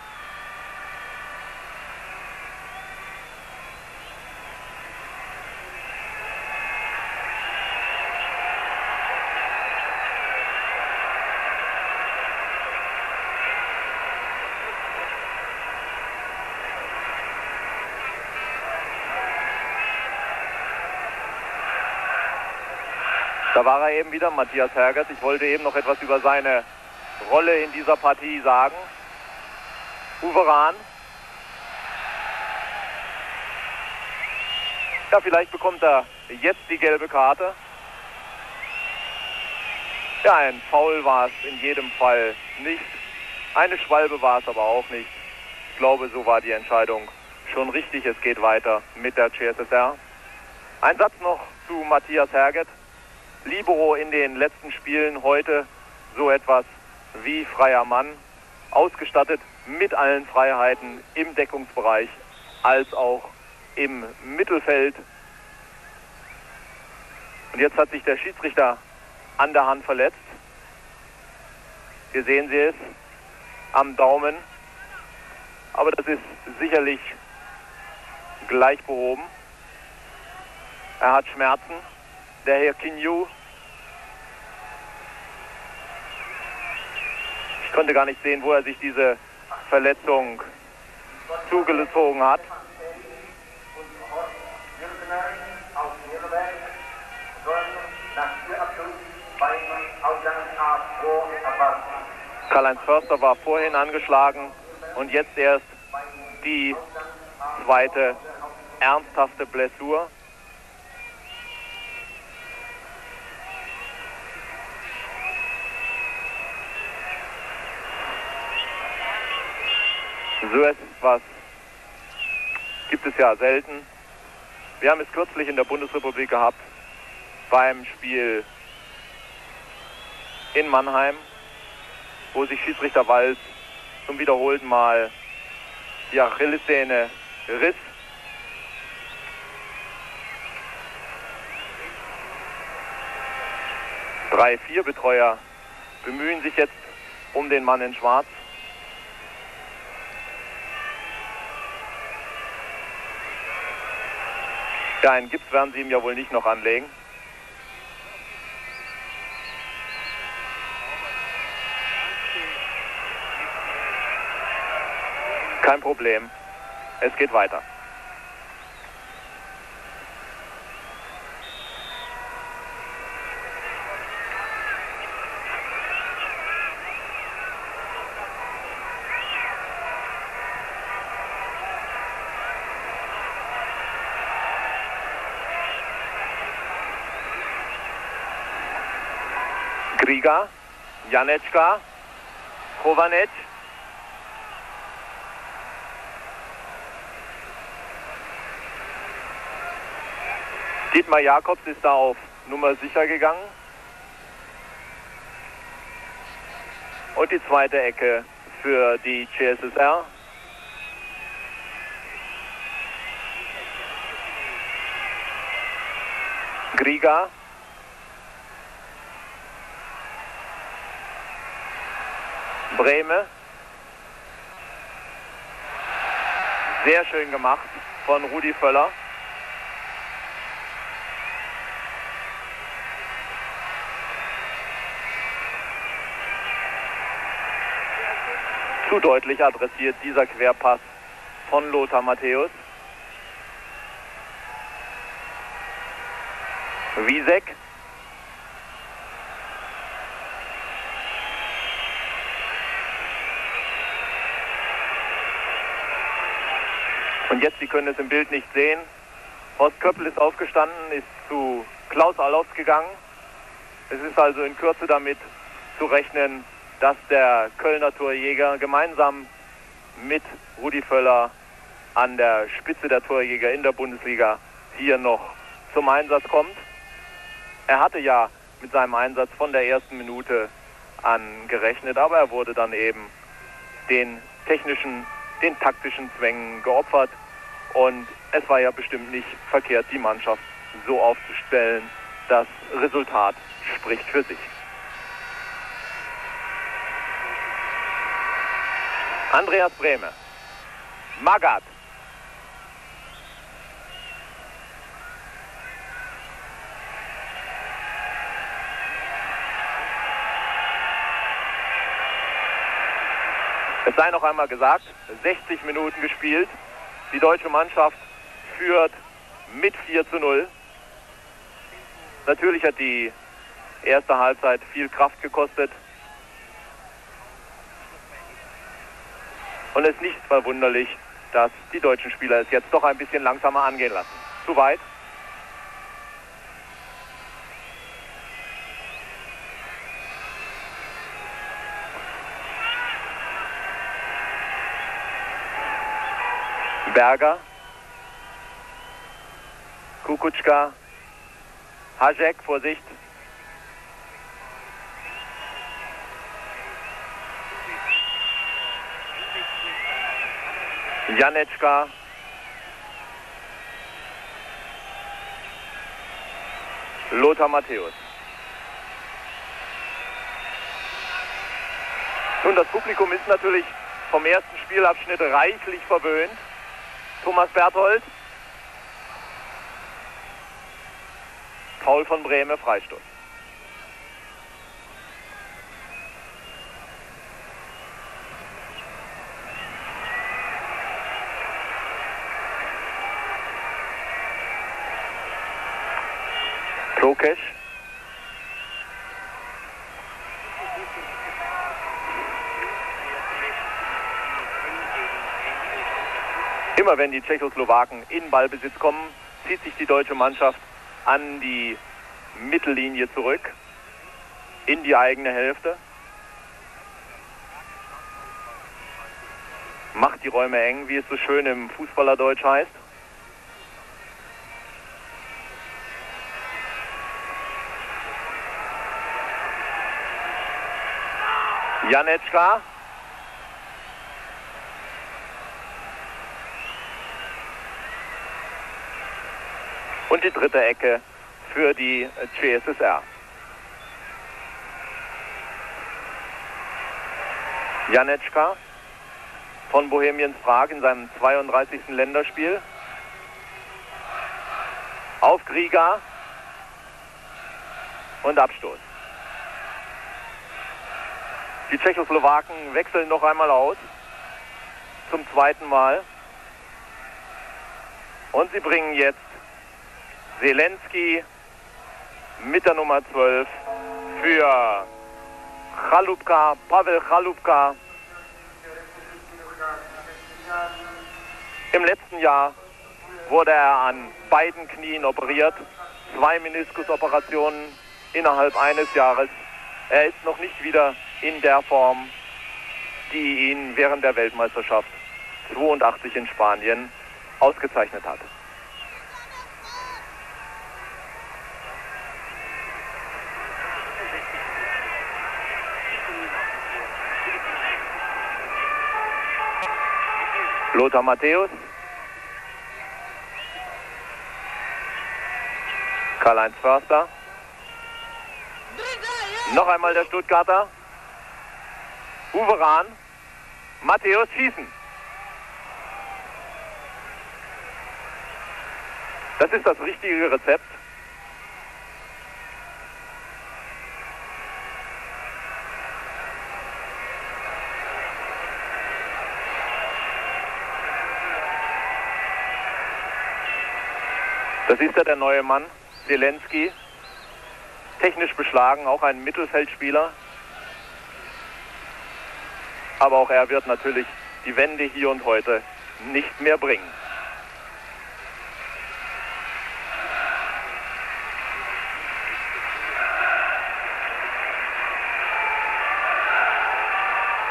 da war er eben wieder, Matthias Herget. Ich wollte eben noch etwas über seine Rolle in dieser Partie sagen. Uwe Rahn. Ja, vielleicht bekommt er jetzt die gelbe Karte. Ja, ein Foul war es in jedem Fall nicht. Eine Schwalbe war es aber auch nicht. Ich glaube, so war die Entscheidung schon richtig. Es geht weiter mit der C S S R. Ein Satz noch zu Matthias Herget. Libero in den letzten Spielen, heute so etwas wie freier Mann, ausgestattet mit allen Freiheiten im Deckungsbereich als auch im Mittelfeld. Und jetzt hat sich der Schiedsrichter an der Hand verletzt. Hier sehen Sie es am Daumen. Aber das ist sicherlich gleich behoben. Er hat Schmerzen, der Herr Kinyu. Ich konnte gar nicht sehen, wo er sich diese Verletzung zugezogen hat. Karl-Heinz Förster war vorhin angeschlagen und jetzt erst die zweite ernsthafte Blessur. So etwas gibt es ja selten. Wir haben es kürzlich in der Bundesrepublik gehabt beim Spiel in Mannheim, wo sich Schiedsrichter Walz zum wiederholten Mal die Achillessehne riss. Drei, vier Betreuer bemühen sich jetzt um den Mann in Schwarz. Ja, einen Gips werden sie ihm ja wohl nicht noch anlegen. Kein Problem. Es geht weiter. Griga, Janečka, Chovanec. Dietmar Jakobs ist da auf Nummer sicher gegangen. Und die zweite Ecke für die C S S R. Griga. Brehme. Sehr schön gemacht von Rudi Völler. Zu deutlich adressiert dieser Querpass von Lothar Matthäus. Wiesek. Und jetzt, Sie können es im Bild nicht sehen, Horst Köppel ist aufgestanden, ist zu Klaus Allofs gegangen. Es ist also in Kürze damit zu rechnen, dass der Kölner Torjäger gemeinsam mit Rudi Völler an der Spitze der Torjäger in der Bundesliga hier noch zum Einsatz kommt. Er hatte ja mit seinem Einsatz von der ersten Minute an gerechnet, aber er wurde dann eben den technischen, den taktischen Zwängen geopfert und es war ja bestimmt nicht verkehrt, die Mannschaft so aufzustellen. Das Resultat spricht für sich. Andreas Brehme, Magath, es sei noch einmal gesagt, sechzig Minuten gespielt, die deutsche Mannschaft führt mit vier zu null. Natürlich hat die erste Halbzeit viel Kraft gekostet. Und es ist nicht verwunderlich, dass die deutschen Spieler es jetzt doch ein bisschen langsamer angehen lassen. Zu weit. Berger. Kukutschka. Hajek, Vorsicht. Janečka. Lothar Matthäus. Nun, das Publikum ist natürlich vom ersten Spielabschnitt reichlich verwöhnt. Thomas Berthold. Foul von Brehme, Freistoß. Klokesch. Immer wenn die Tschechoslowaken in Ballbesitz kommen, zieht sich die deutsche Mannschaft an die Mittellinie zurück, in die eigene Hälfte. Macht die Räume eng, wie es so schön im Fußballerdeutsch heißt. Janečka. Und die dritte Ecke für die C S S R. Janečka von Bohemians Prag in seinem zweiunddreißigsten Länderspiel. Auf Griga. Und Abstoß. Die Tschechoslowaken wechseln noch einmal aus. Zum zweiten Mal. Und sie bringen jetzt Zelenski mit der Nummer zwölf für Chalupka, Pavel Chalupka. Im letzten Jahr wurde er an beiden Knien operiert. Zwei Meniskusoperationen innerhalb eines Jahres. Er ist noch nicht wieder in der Form, die ihn während der Weltmeisterschaft zweiundachtzig in Spanien ausgezeichnet hat. Lothar Matthäus. Karl-Heinz Förster. Noch einmal der Stuttgarter. Uwe Rahn. Matthäus schießen. Das ist das richtige Rezept. Das ist ja der neue Mann, Zelenski. Technisch beschlagen, auch ein Mittelfeldspieler. Aber auch er wird natürlich die Wende hier und heute nicht mehr bringen.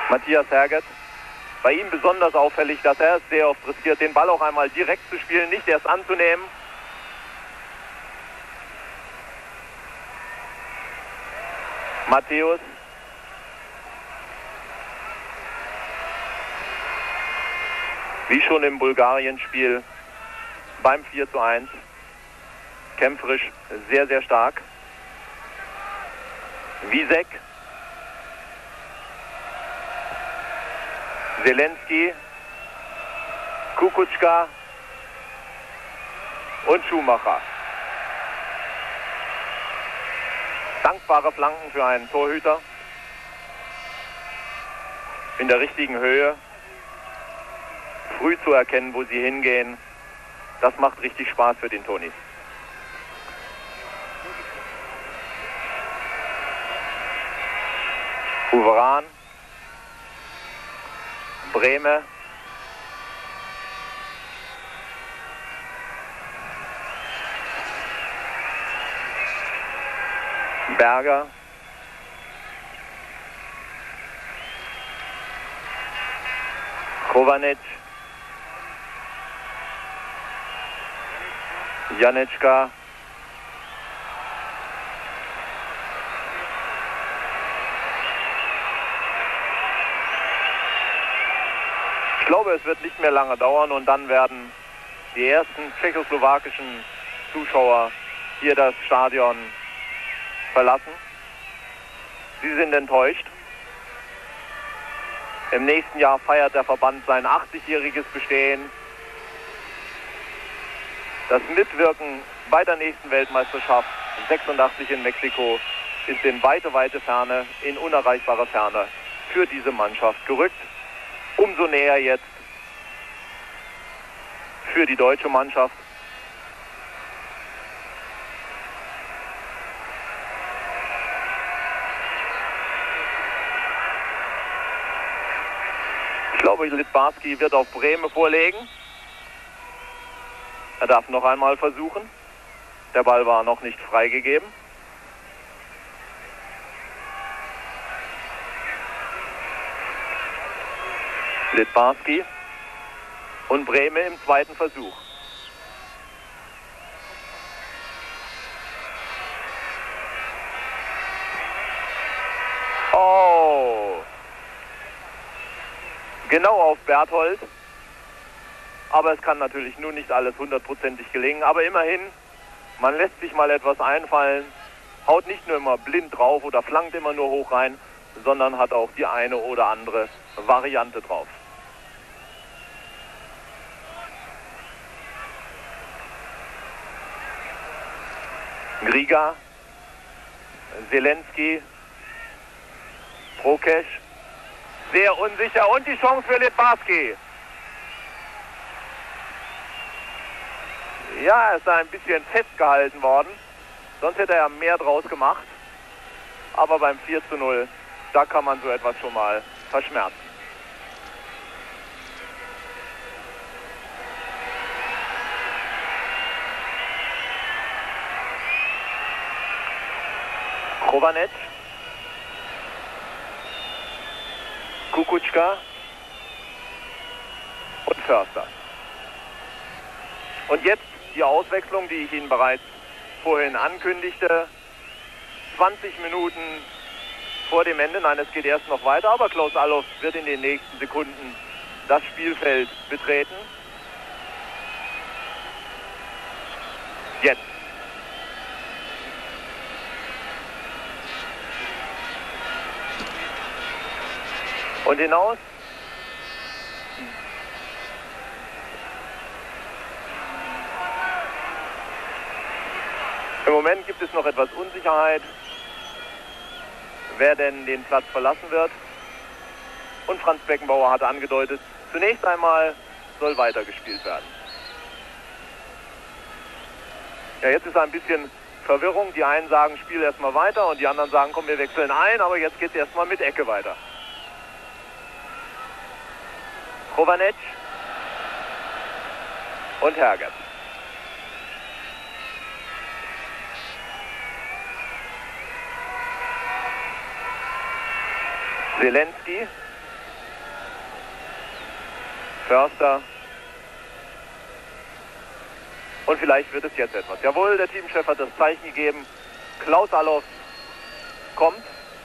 Matthias Herget. Bei ihm besonders auffällig, dass er es sehr oft riskiert, den Ball auch einmal direkt zu spielen, nicht erst anzunehmen. Matthäus. Wie schon im Bulgarien-Spiel beim vier zu eins. Kämpferisch sehr, sehr stark. Wiesek. Zelensky. Kukuczka. Und Schumacher. Dankbare Flanken für einen Torhüter. In der richtigen Höhe. Früh zu erkennen, wo sie hingehen. Das macht richtig Spaß für den Tonis. Uveran. Brehme. Berger. Kovanec. Janečka. Ich glaube, es wird nicht mehr lange dauern und dann werden die ersten tschechoslowakischen Zuschauer hier das Stadion verlassen. Sie sind enttäuscht. Im nächsten Jahr feiert der Verband sein achtzigjähriges Bestehen. Das Mitwirken bei der nächsten Weltmeisterschaft sechsundachtzig in Mexiko ist in weite, weite Ferne, in unerreichbare Ferne für diese Mannschaft gerückt. Umso näher jetzt für die deutsche Mannschaft. Ich glaube, Littbarski wird auf Brehme vorlegen. Er darf noch einmal versuchen. Der Ball war noch nicht freigegeben. Littbarski und Brehme im zweiten Versuch. Oh! Genau auf Berthold. Aber es kann natürlich nun nicht alles hundertprozentig gelingen. Aber immerhin, man lässt sich mal etwas einfallen, haut nicht nur immer blind drauf oder flankt immer nur hoch rein, sondern hat auch die eine oder andere Variante drauf. Griga, Zelensky, Prokesch, sehr unsicher und die Chance für Littbarski. Ja, er ist da ein bisschen festgehalten worden, sonst hätte er mehr draus gemacht. Aber beim vier zu null, da kann man so etwas schon mal verschmerzen. Kovanec, Kukuczka und Förster. Und jetzt die Auswechslung, die ich Ihnen bereits vorhin ankündigte. zwanzig Minuten vor dem Ende, nein, es geht erst noch weiter, aber Klaus Allofs wird in den nächsten Sekunden das Spielfeld betreten. Jetzt. Und hinaus. Im Moment gibt es noch etwas Unsicherheit, wer denn den Platz verlassen wird. Und Franz Beckenbauer hat angedeutet, zunächst einmal soll weitergespielt werden. Ja, jetzt ist ein bisschen Verwirrung. Die einen sagen, spiel erstmal weiter und die anderen sagen, komm, wir wechseln ein, aber jetzt geht es erstmal mit Ecke weiter. Kovanec und Herget. Zelensky Förster. Und vielleicht wird es jetzt etwas. Jawohl, der Teamchef hat das Zeichen gegeben. Klaus Allofs kommt.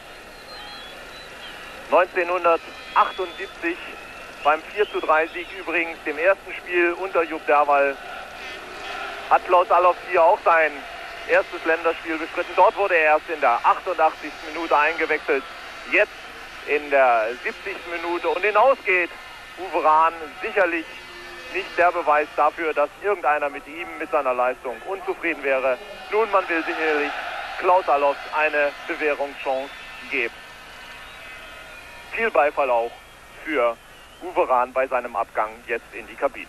neunzehnhundertachtundsiebzig beim vier zu drei Sieg übrigens, dem ersten Spiel unter Jupp Derwall, hat Klaus Allofs hier auch sein erstes Länderspiel bestritten. Dort wurde er erst in der achtundachtzigsten Minute eingewechselt. Jetzt in der siebzigsten Minute und hinausgeht Uwe Rahn sicherlich nicht der Beweis dafür, dass irgendeiner mit ihm, mit seiner Leistung unzufrieden wäre. Nun, man will sicherlich Klaus Allofs eine Bewährungschance geben. Viel Beifall auch für Uwe Rahn bei seinem Abgang jetzt in die Kabine.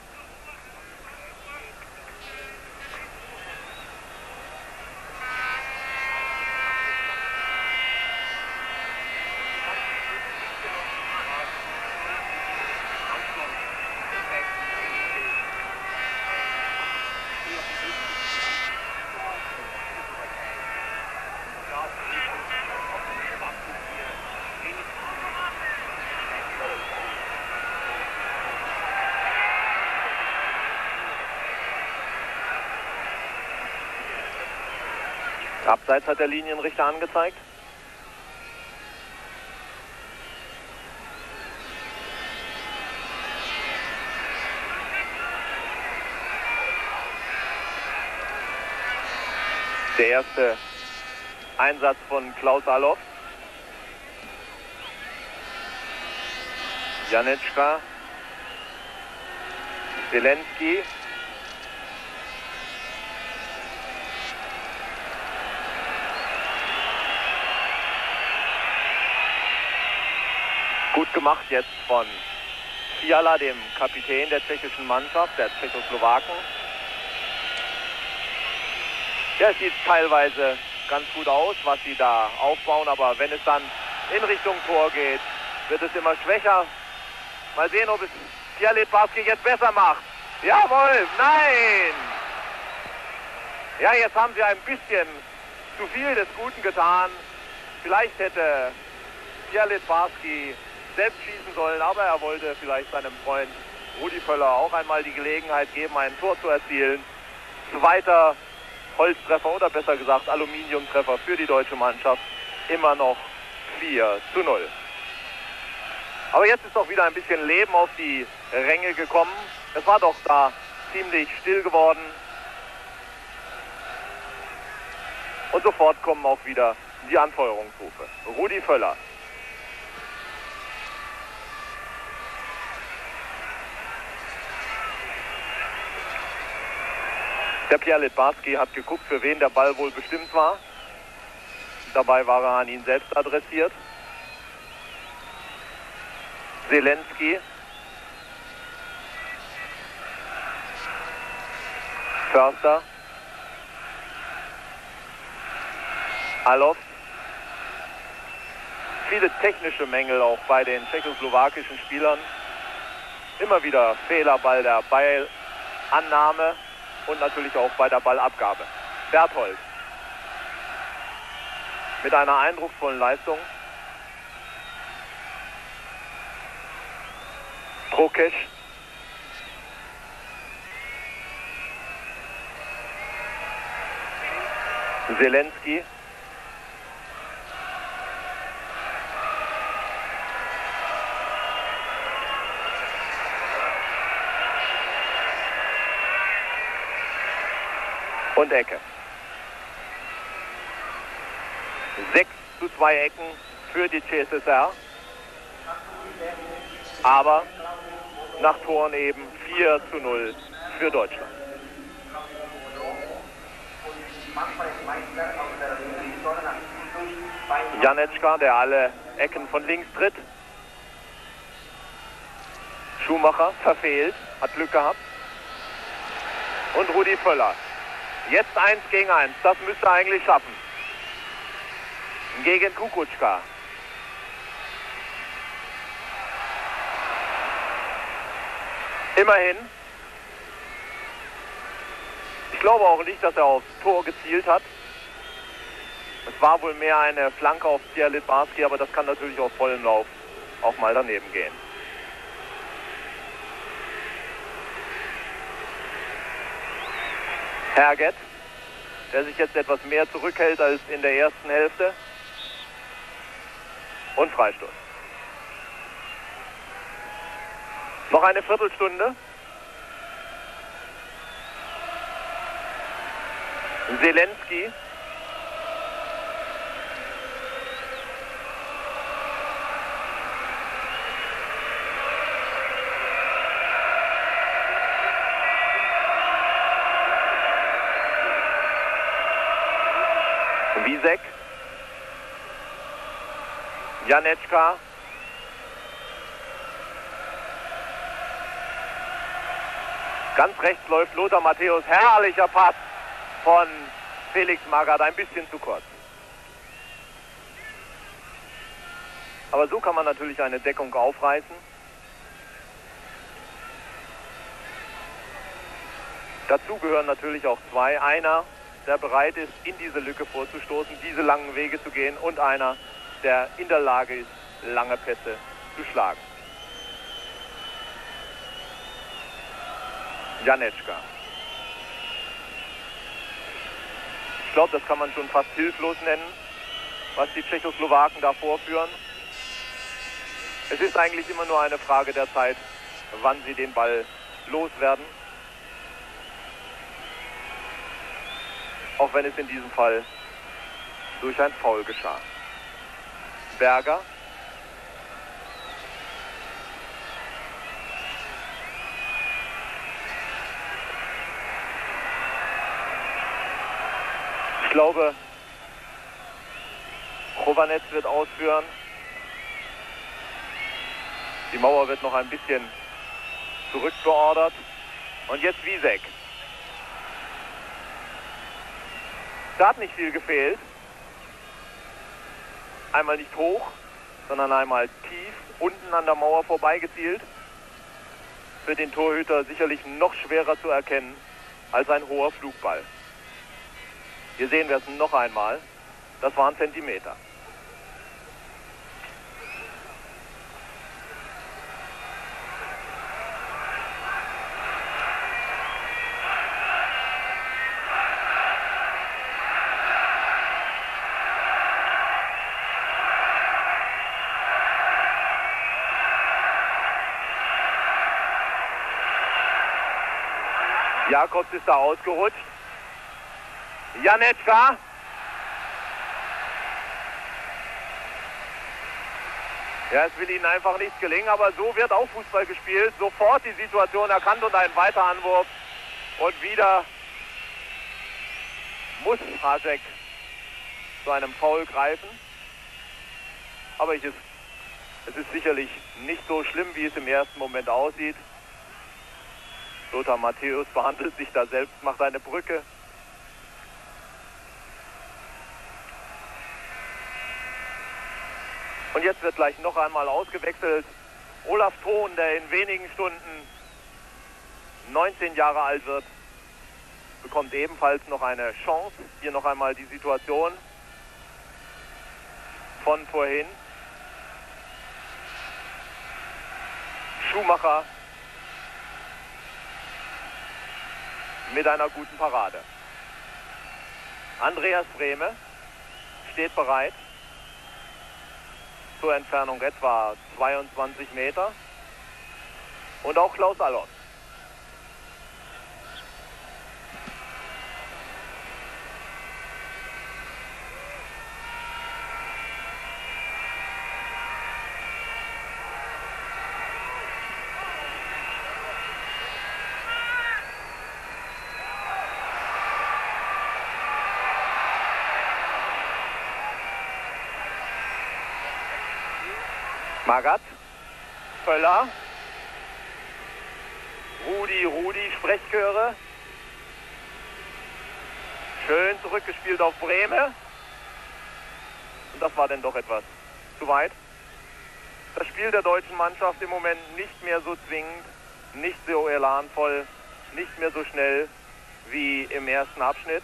Abseits hat der Linienrichter angezeigt. Der erste Einsatz von Klaus Allofs. Janečka. Zelensky. Gut gemacht jetzt von Fiala, dem Kapitän der tschechischen Mannschaft, der Tschechoslowaken. Ja, es sieht teilweise ganz gut aus, was sie da aufbauen, aber wenn es dann in Richtung Tor geht, wird es immer schwächer. Mal sehen, ob es Pierre Littbarski jetzt besser macht. Jawohl, nein! Ja, jetzt haben sie ein bisschen zu viel des Guten getan. Vielleicht hätte Pierre Littbarski selbst schießen sollen, aber er wollte vielleicht seinem Freund Rudi Völler auch einmal die Gelegenheit geben, ein Tor zu erzielen. Zweiter Holztreffer oder besser gesagt Aluminiumtreffer für die deutsche Mannschaft. Immer noch vier zu null. Aber jetzt ist doch wieder ein bisschen Leben auf die Ränge gekommen. Es war doch da ziemlich still geworden. Und sofort kommen auch wieder die Anfeuerungsrufe. Rudi Völler. Der Pierre Littbarski hat geguckt, für wen der Ball wohl bestimmt war. Dabei war er an ihn selbst adressiert. Zelensky. Förster. Allofs. Viele technische Mängel auch bei den tschechoslowakischen Spielern. Immer wieder Fehler bei der Ballannahme. Und natürlich auch bei der Ballabgabe. Berthold. Mit einer eindrucksvollen Leistung. Prokeš. Zelensky. Und Ecke. sechs zu zwei Ecken für die C S S R. Aber nach Toren eben vier zu null für Deutschland. Janečka, der alle Ecken von links tritt. Schumacher verfehlt, hat Glück gehabt. Und Rudi Völler. Jetzt eins gegen eins, das müsste er eigentlich schaffen. Gegen Kukuczka. Immerhin. Ich glaube auch nicht, dass er aufs Tor gezielt hat. Es war wohl mehr eine Flanke auf Pierre Littbarski, aber das kann natürlich auf vollem Lauf auch mal daneben gehen. Herget, der sich jetzt etwas mehr zurückhält als in der ersten Hälfte. Und Freistoß. Noch eine Viertelstunde. Zelensky. Wiesek. Janeczka. Ganz rechts läuft Lothar Matthäus. Herrlicher Pass von Felix Magath. Ein bisschen zu kurz. Aber so kann man natürlich eine Deckung aufreißen. Dazu gehören natürlich auch zwei. Einer, der bereit ist, in diese Lücke vorzustoßen, diese langen Wege zu gehen, und einer, der in der Lage ist, lange Pässe zu schlagen. Janeczka. Ich glaube, das kann man schon fast hilflos nennen, was die Tschechoslowaken da vorführen. Es ist eigentlich immer nur eine Frage der Zeit, wann sie den Ball loswerden. Auch wenn es in diesem Fall durch ein Foul geschah. Berger. Ich glaube, Chovanec wird ausführen. Die Mauer wird noch ein bisschen zurückbeordert. Und jetzt Wiesek. Da hat nicht viel gefehlt. Einmal nicht hoch, sondern einmal tief unten an der Mauer vorbeigezielt. Für den Torhüter sicherlich noch schwerer zu erkennen als ein hoher Flugball. Hier sehen wir es noch einmal. Das waren Zentimeter. Jakobs ist da ausgerutscht. Janeczka. Ja, es will ihnen einfach nicht gelingen, aber so wird auch Fußball gespielt. Sofort die Situation erkannt und ein weiter Anwurf. Und wieder muss Hasek zu einem Foul greifen. Aber ich es, es ist sicherlich nicht so schlimm, wie es im ersten Moment aussieht. Lothar Matthäus behandelt sich da selbst, macht eine Brücke. Und jetzt wird gleich noch einmal ausgewechselt. Olaf Thon, der in wenigen Stunden neunzehn Jahre alt wird, bekommt ebenfalls noch eine Chance. Hier noch einmal die Situation von vorhin. Schumacher mit einer guten Parade. Andreas Brehme steht bereit. Zur Entfernung etwa zweiundzwanzig Meter. Und auch Klaus Allons. Magath, Völler, Rudi, Rudi, Sprechchöre. Schön zurückgespielt auf Brehme. Und das war denn doch etwas zu weit. Das Spiel der deutschen Mannschaft im Moment nicht mehr so zwingend, nicht so elanvoll, nicht mehr so schnell wie im ersten Abschnitt.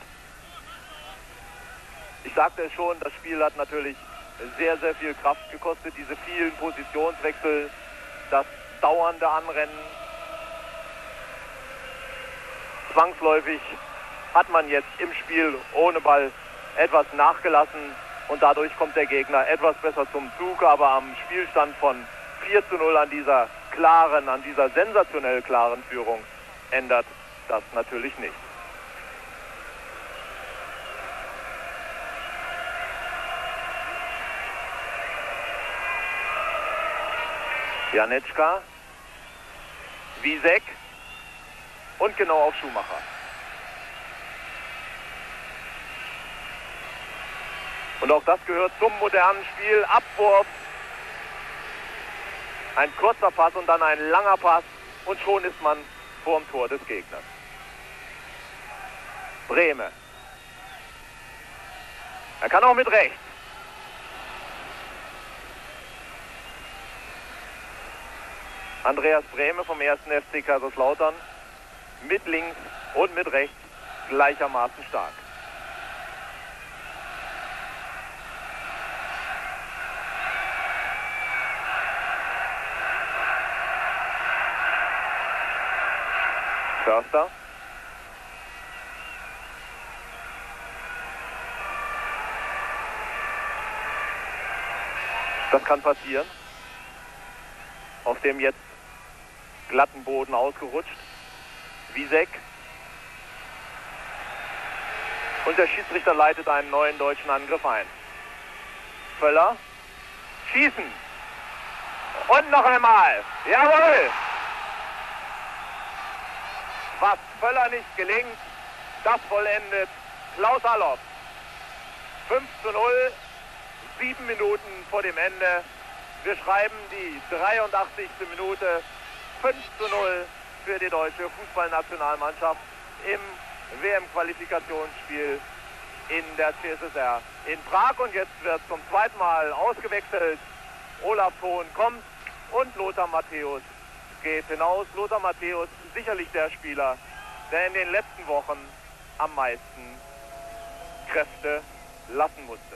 Ich sagte es schon, das Spiel hat natürlich sehr, sehr viel Kraft gekostet, diese vielen Positionswechsel, das dauernde Anrennen. Zwangsläufig hat man jetzt im Spiel ohne Ball etwas nachgelassen und dadurch kommt der Gegner etwas besser zum Zug, aber am Spielstand von vier zu null an dieser klaren, an dieser sensationell klaren Führung ändert das natürlich nicht. Janečka, Vízek und genau auf Schumacher. Und auch das gehört zum modernen Spiel. Abwurf, ein kurzer Pass und dann ein langer Pass und schon ist man vor dem Tor des Gegners. Brehme. Er kann auch mit rechts. Andreas Brehme vom ersten F C Kaiserslautern mit links und mit rechts gleichermaßen stark. Förster. Das kann passieren. Auf dem jetzt glatten Boden ausgerutscht. Vízek. Und der Schiedsrichter leitet einen neuen deutschen Angriff ein. Völler. Schießen. Und noch einmal. Jawohl. Was Völler nicht gelingt, das vollendet Klaus Allofs. fünf zu null, sieben Minuten vor dem Ende. Wir schreiben die dreiundachtzigste Minute. fünf zu null für die deutsche Fußballnationalmannschaft im W M-Qualifikationsspiel in der C S S R in Prag. Und jetzt wird zum zweiten Mal ausgewechselt. Olaf Thon kommt und Lothar Matthäus geht hinaus. Lothar Matthäus sicherlich der Spieler, der in den letzten Wochen am meisten Kräfte lassen musste.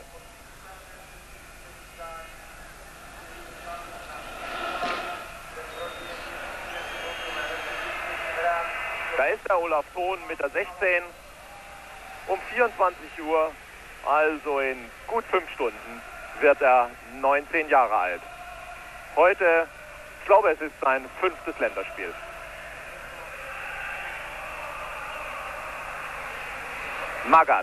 Da ist der Olaf Thon mit der sechzehn um vierundzwanzig Uhr, also in gut fünf Stunden, wird er neunzehn Jahre alt. Heute, ich glaube, es ist sein fünftes Länderspiel. Magath.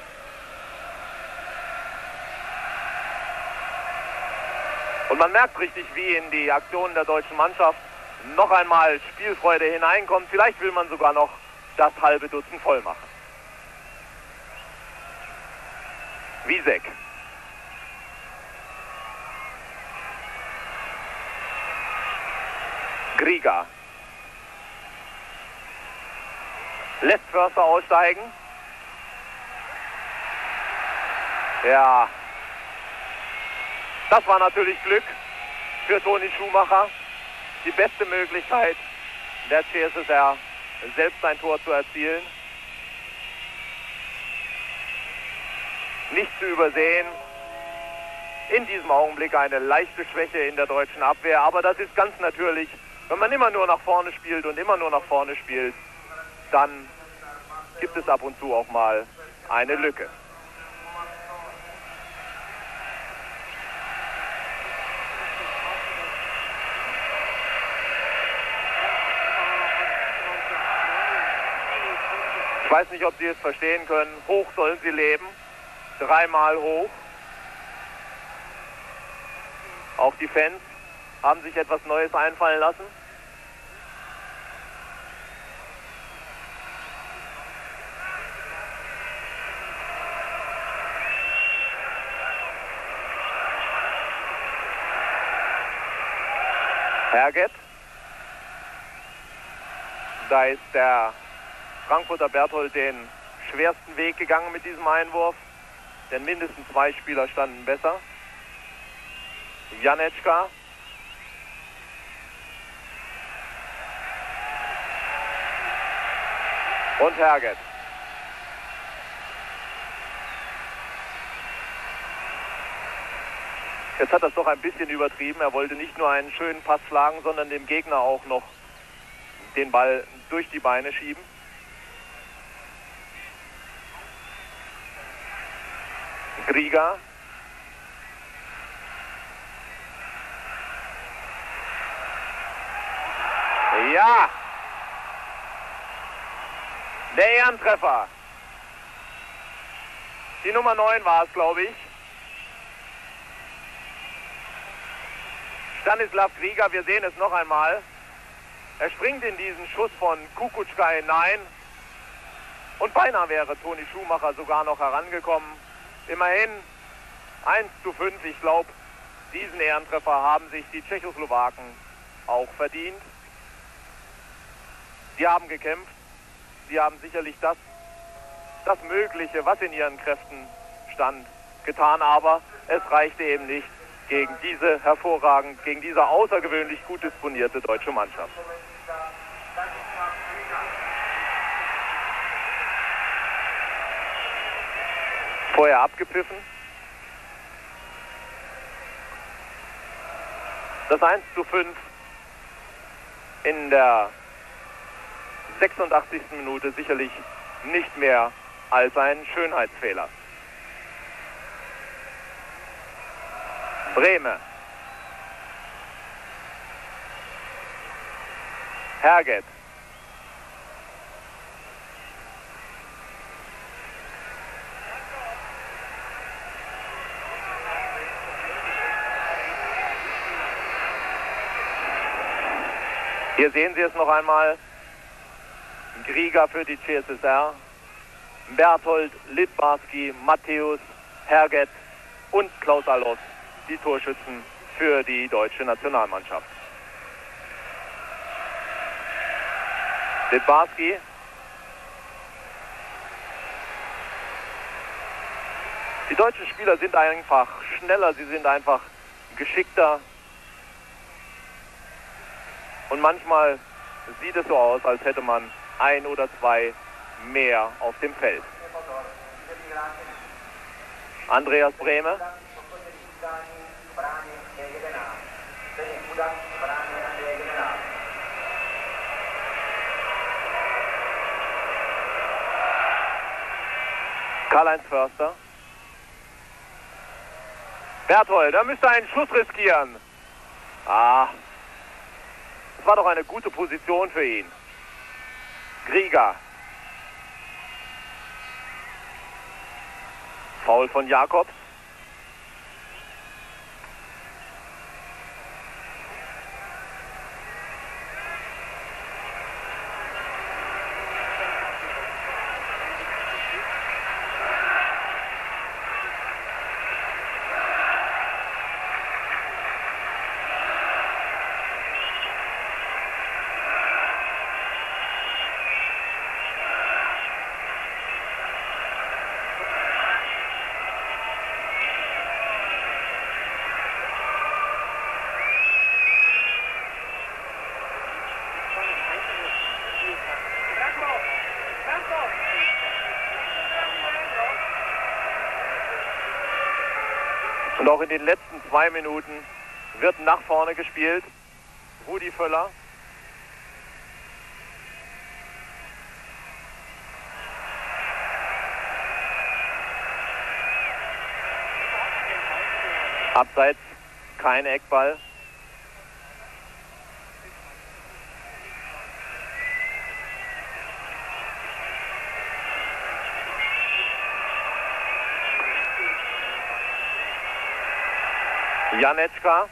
Und man merkt richtig, wie in die Aktionen der deutschen Mannschaft noch einmal Spielfreude hineinkommt. Vielleicht will man sogar noch das halbe Dutzend voll machen. Vízek. Griga. Lässt Förster aussteigen. Ja. Das war natürlich Glück für Toni Schumacher. Die beste Möglichkeit der C S S R, selbst ein Tor zu erzielen. Nicht zu übersehen, in diesem Augenblick eine leichte Schwäche in der deutschen Abwehr. Aber das ist ganz natürlich, wenn man immer nur nach vorne spielt und immer nur nach vorne spielt, dann gibt es ab und zu auch mal eine Lücke. Ich weiß nicht, ob Sie es verstehen können. Hoch sollen sie leben. Dreimal hoch. Auch die Fans haben sich etwas Neues einfallen lassen. Herget. Da ist der Frankfurter Berthold den schwersten Weg gegangen mit diesem Einwurf, denn mindestens zwei Spieler standen besser. Janečka. Und Herget. Jetzt hat er es doch ein bisschen übertrieben. Er wollte nicht nur einen schönen Pass schlagen, sondern dem Gegner auch noch den Ball durch die Beine schieben. Griga. Ja! Der Ehrentreffer. Die Nummer neun war es, glaube ich. Stanislav Griga, wir sehen es noch einmal. Er springt in diesen Schuss von Kukuczka hinein. Und beinahe wäre Toni Schumacher sogar noch herangekommen. Immerhin eins zu fünf. Ich glaube, diesen Ehrentreffer haben sich die Tschechoslowaken auch verdient. Sie haben gekämpft. Sie haben sicherlich das, das Mögliche, was in ihren Kräften stand, getan. Aber es reichte eben nicht gegen diese hervorragend, gegen diese außergewöhnlich gut disponierte deutsche Mannschaft. Vorher abgepfiffen. Das eins zu fünf in der sechsundachtzigsten Minute sicherlich nicht mehr als ein Schönheitsfehler. Brehme. Herget. Hier sehen Sie es noch einmal. Griga für die C S S R. Berthold, Littbarski, Matthäus, Herget und Klaus Allofs, die Torschützen für die deutsche Nationalmannschaft. Littbarski. Die deutschen Spieler sind einfach schneller, sie sind einfach geschickter. Und manchmal sieht es so aus, als hätte man ein oder zwei mehr auf dem Feld. Andreas Brehme. Karl-Heinz Förster. Berthold, da müsste einen Schuss riskieren. Ah, das war doch eine gute Position für ihn. Griga. Foul von Jakobs. Und auch in den letzten zwei Minuten wird nach vorne gespielt. Rudi Völler. Abseits, kein Eckball. Janečka.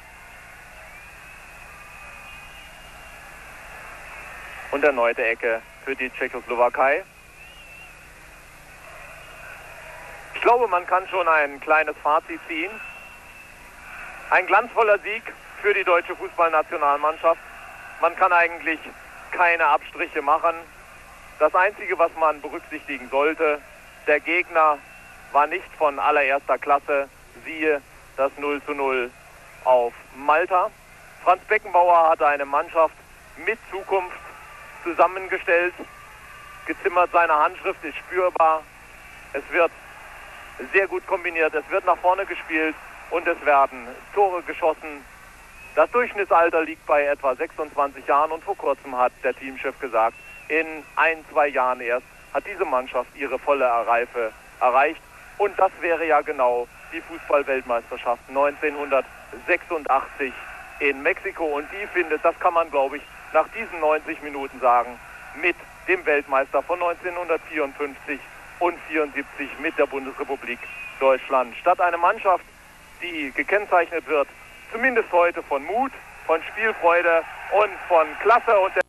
Und erneute Ecke für die Tschechoslowakei. Ich glaube, man kann schon ein kleines Fazit ziehen. Ein glanzvoller Sieg für die deutsche Fußballnationalmannschaft. Man kann eigentlich keine Abstriche machen. Das Einzige, was man berücksichtigen sollte, der Gegner war nicht von allererster Klasse. Siehe das null zu null auf Malta. Franz Beckenbauer hat eine Mannschaft mit Zukunft zusammengestellt. Gezimmert, seine Handschrift ist spürbar. Es wird sehr gut kombiniert, es wird nach vorne gespielt und es werden Tore geschossen. Das Durchschnittsalter liegt bei etwa sechsundzwanzig Jahren und vor kurzem hat der Teamchef gesagt, in ein, zwei Jahren erst hat diese Mannschaft ihre volle Reife erreicht. Und das wäre ja genau die Fußball-Weltmeisterschaft neunzehnhundertsechsundachtzig in Mexiko. Und die findet, das kann man, glaube ich, nach diesen neunzig Minuten sagen, mit dem Weltmeister von neunzehnhundertvierundfünfzig und vierundsiebzig mit der Bundesrepublik Deutschland statt. Eine Mannschaft, die gekennzeichnet wird, zumindest heute von Mut, von Spielfreude und von Klasse und der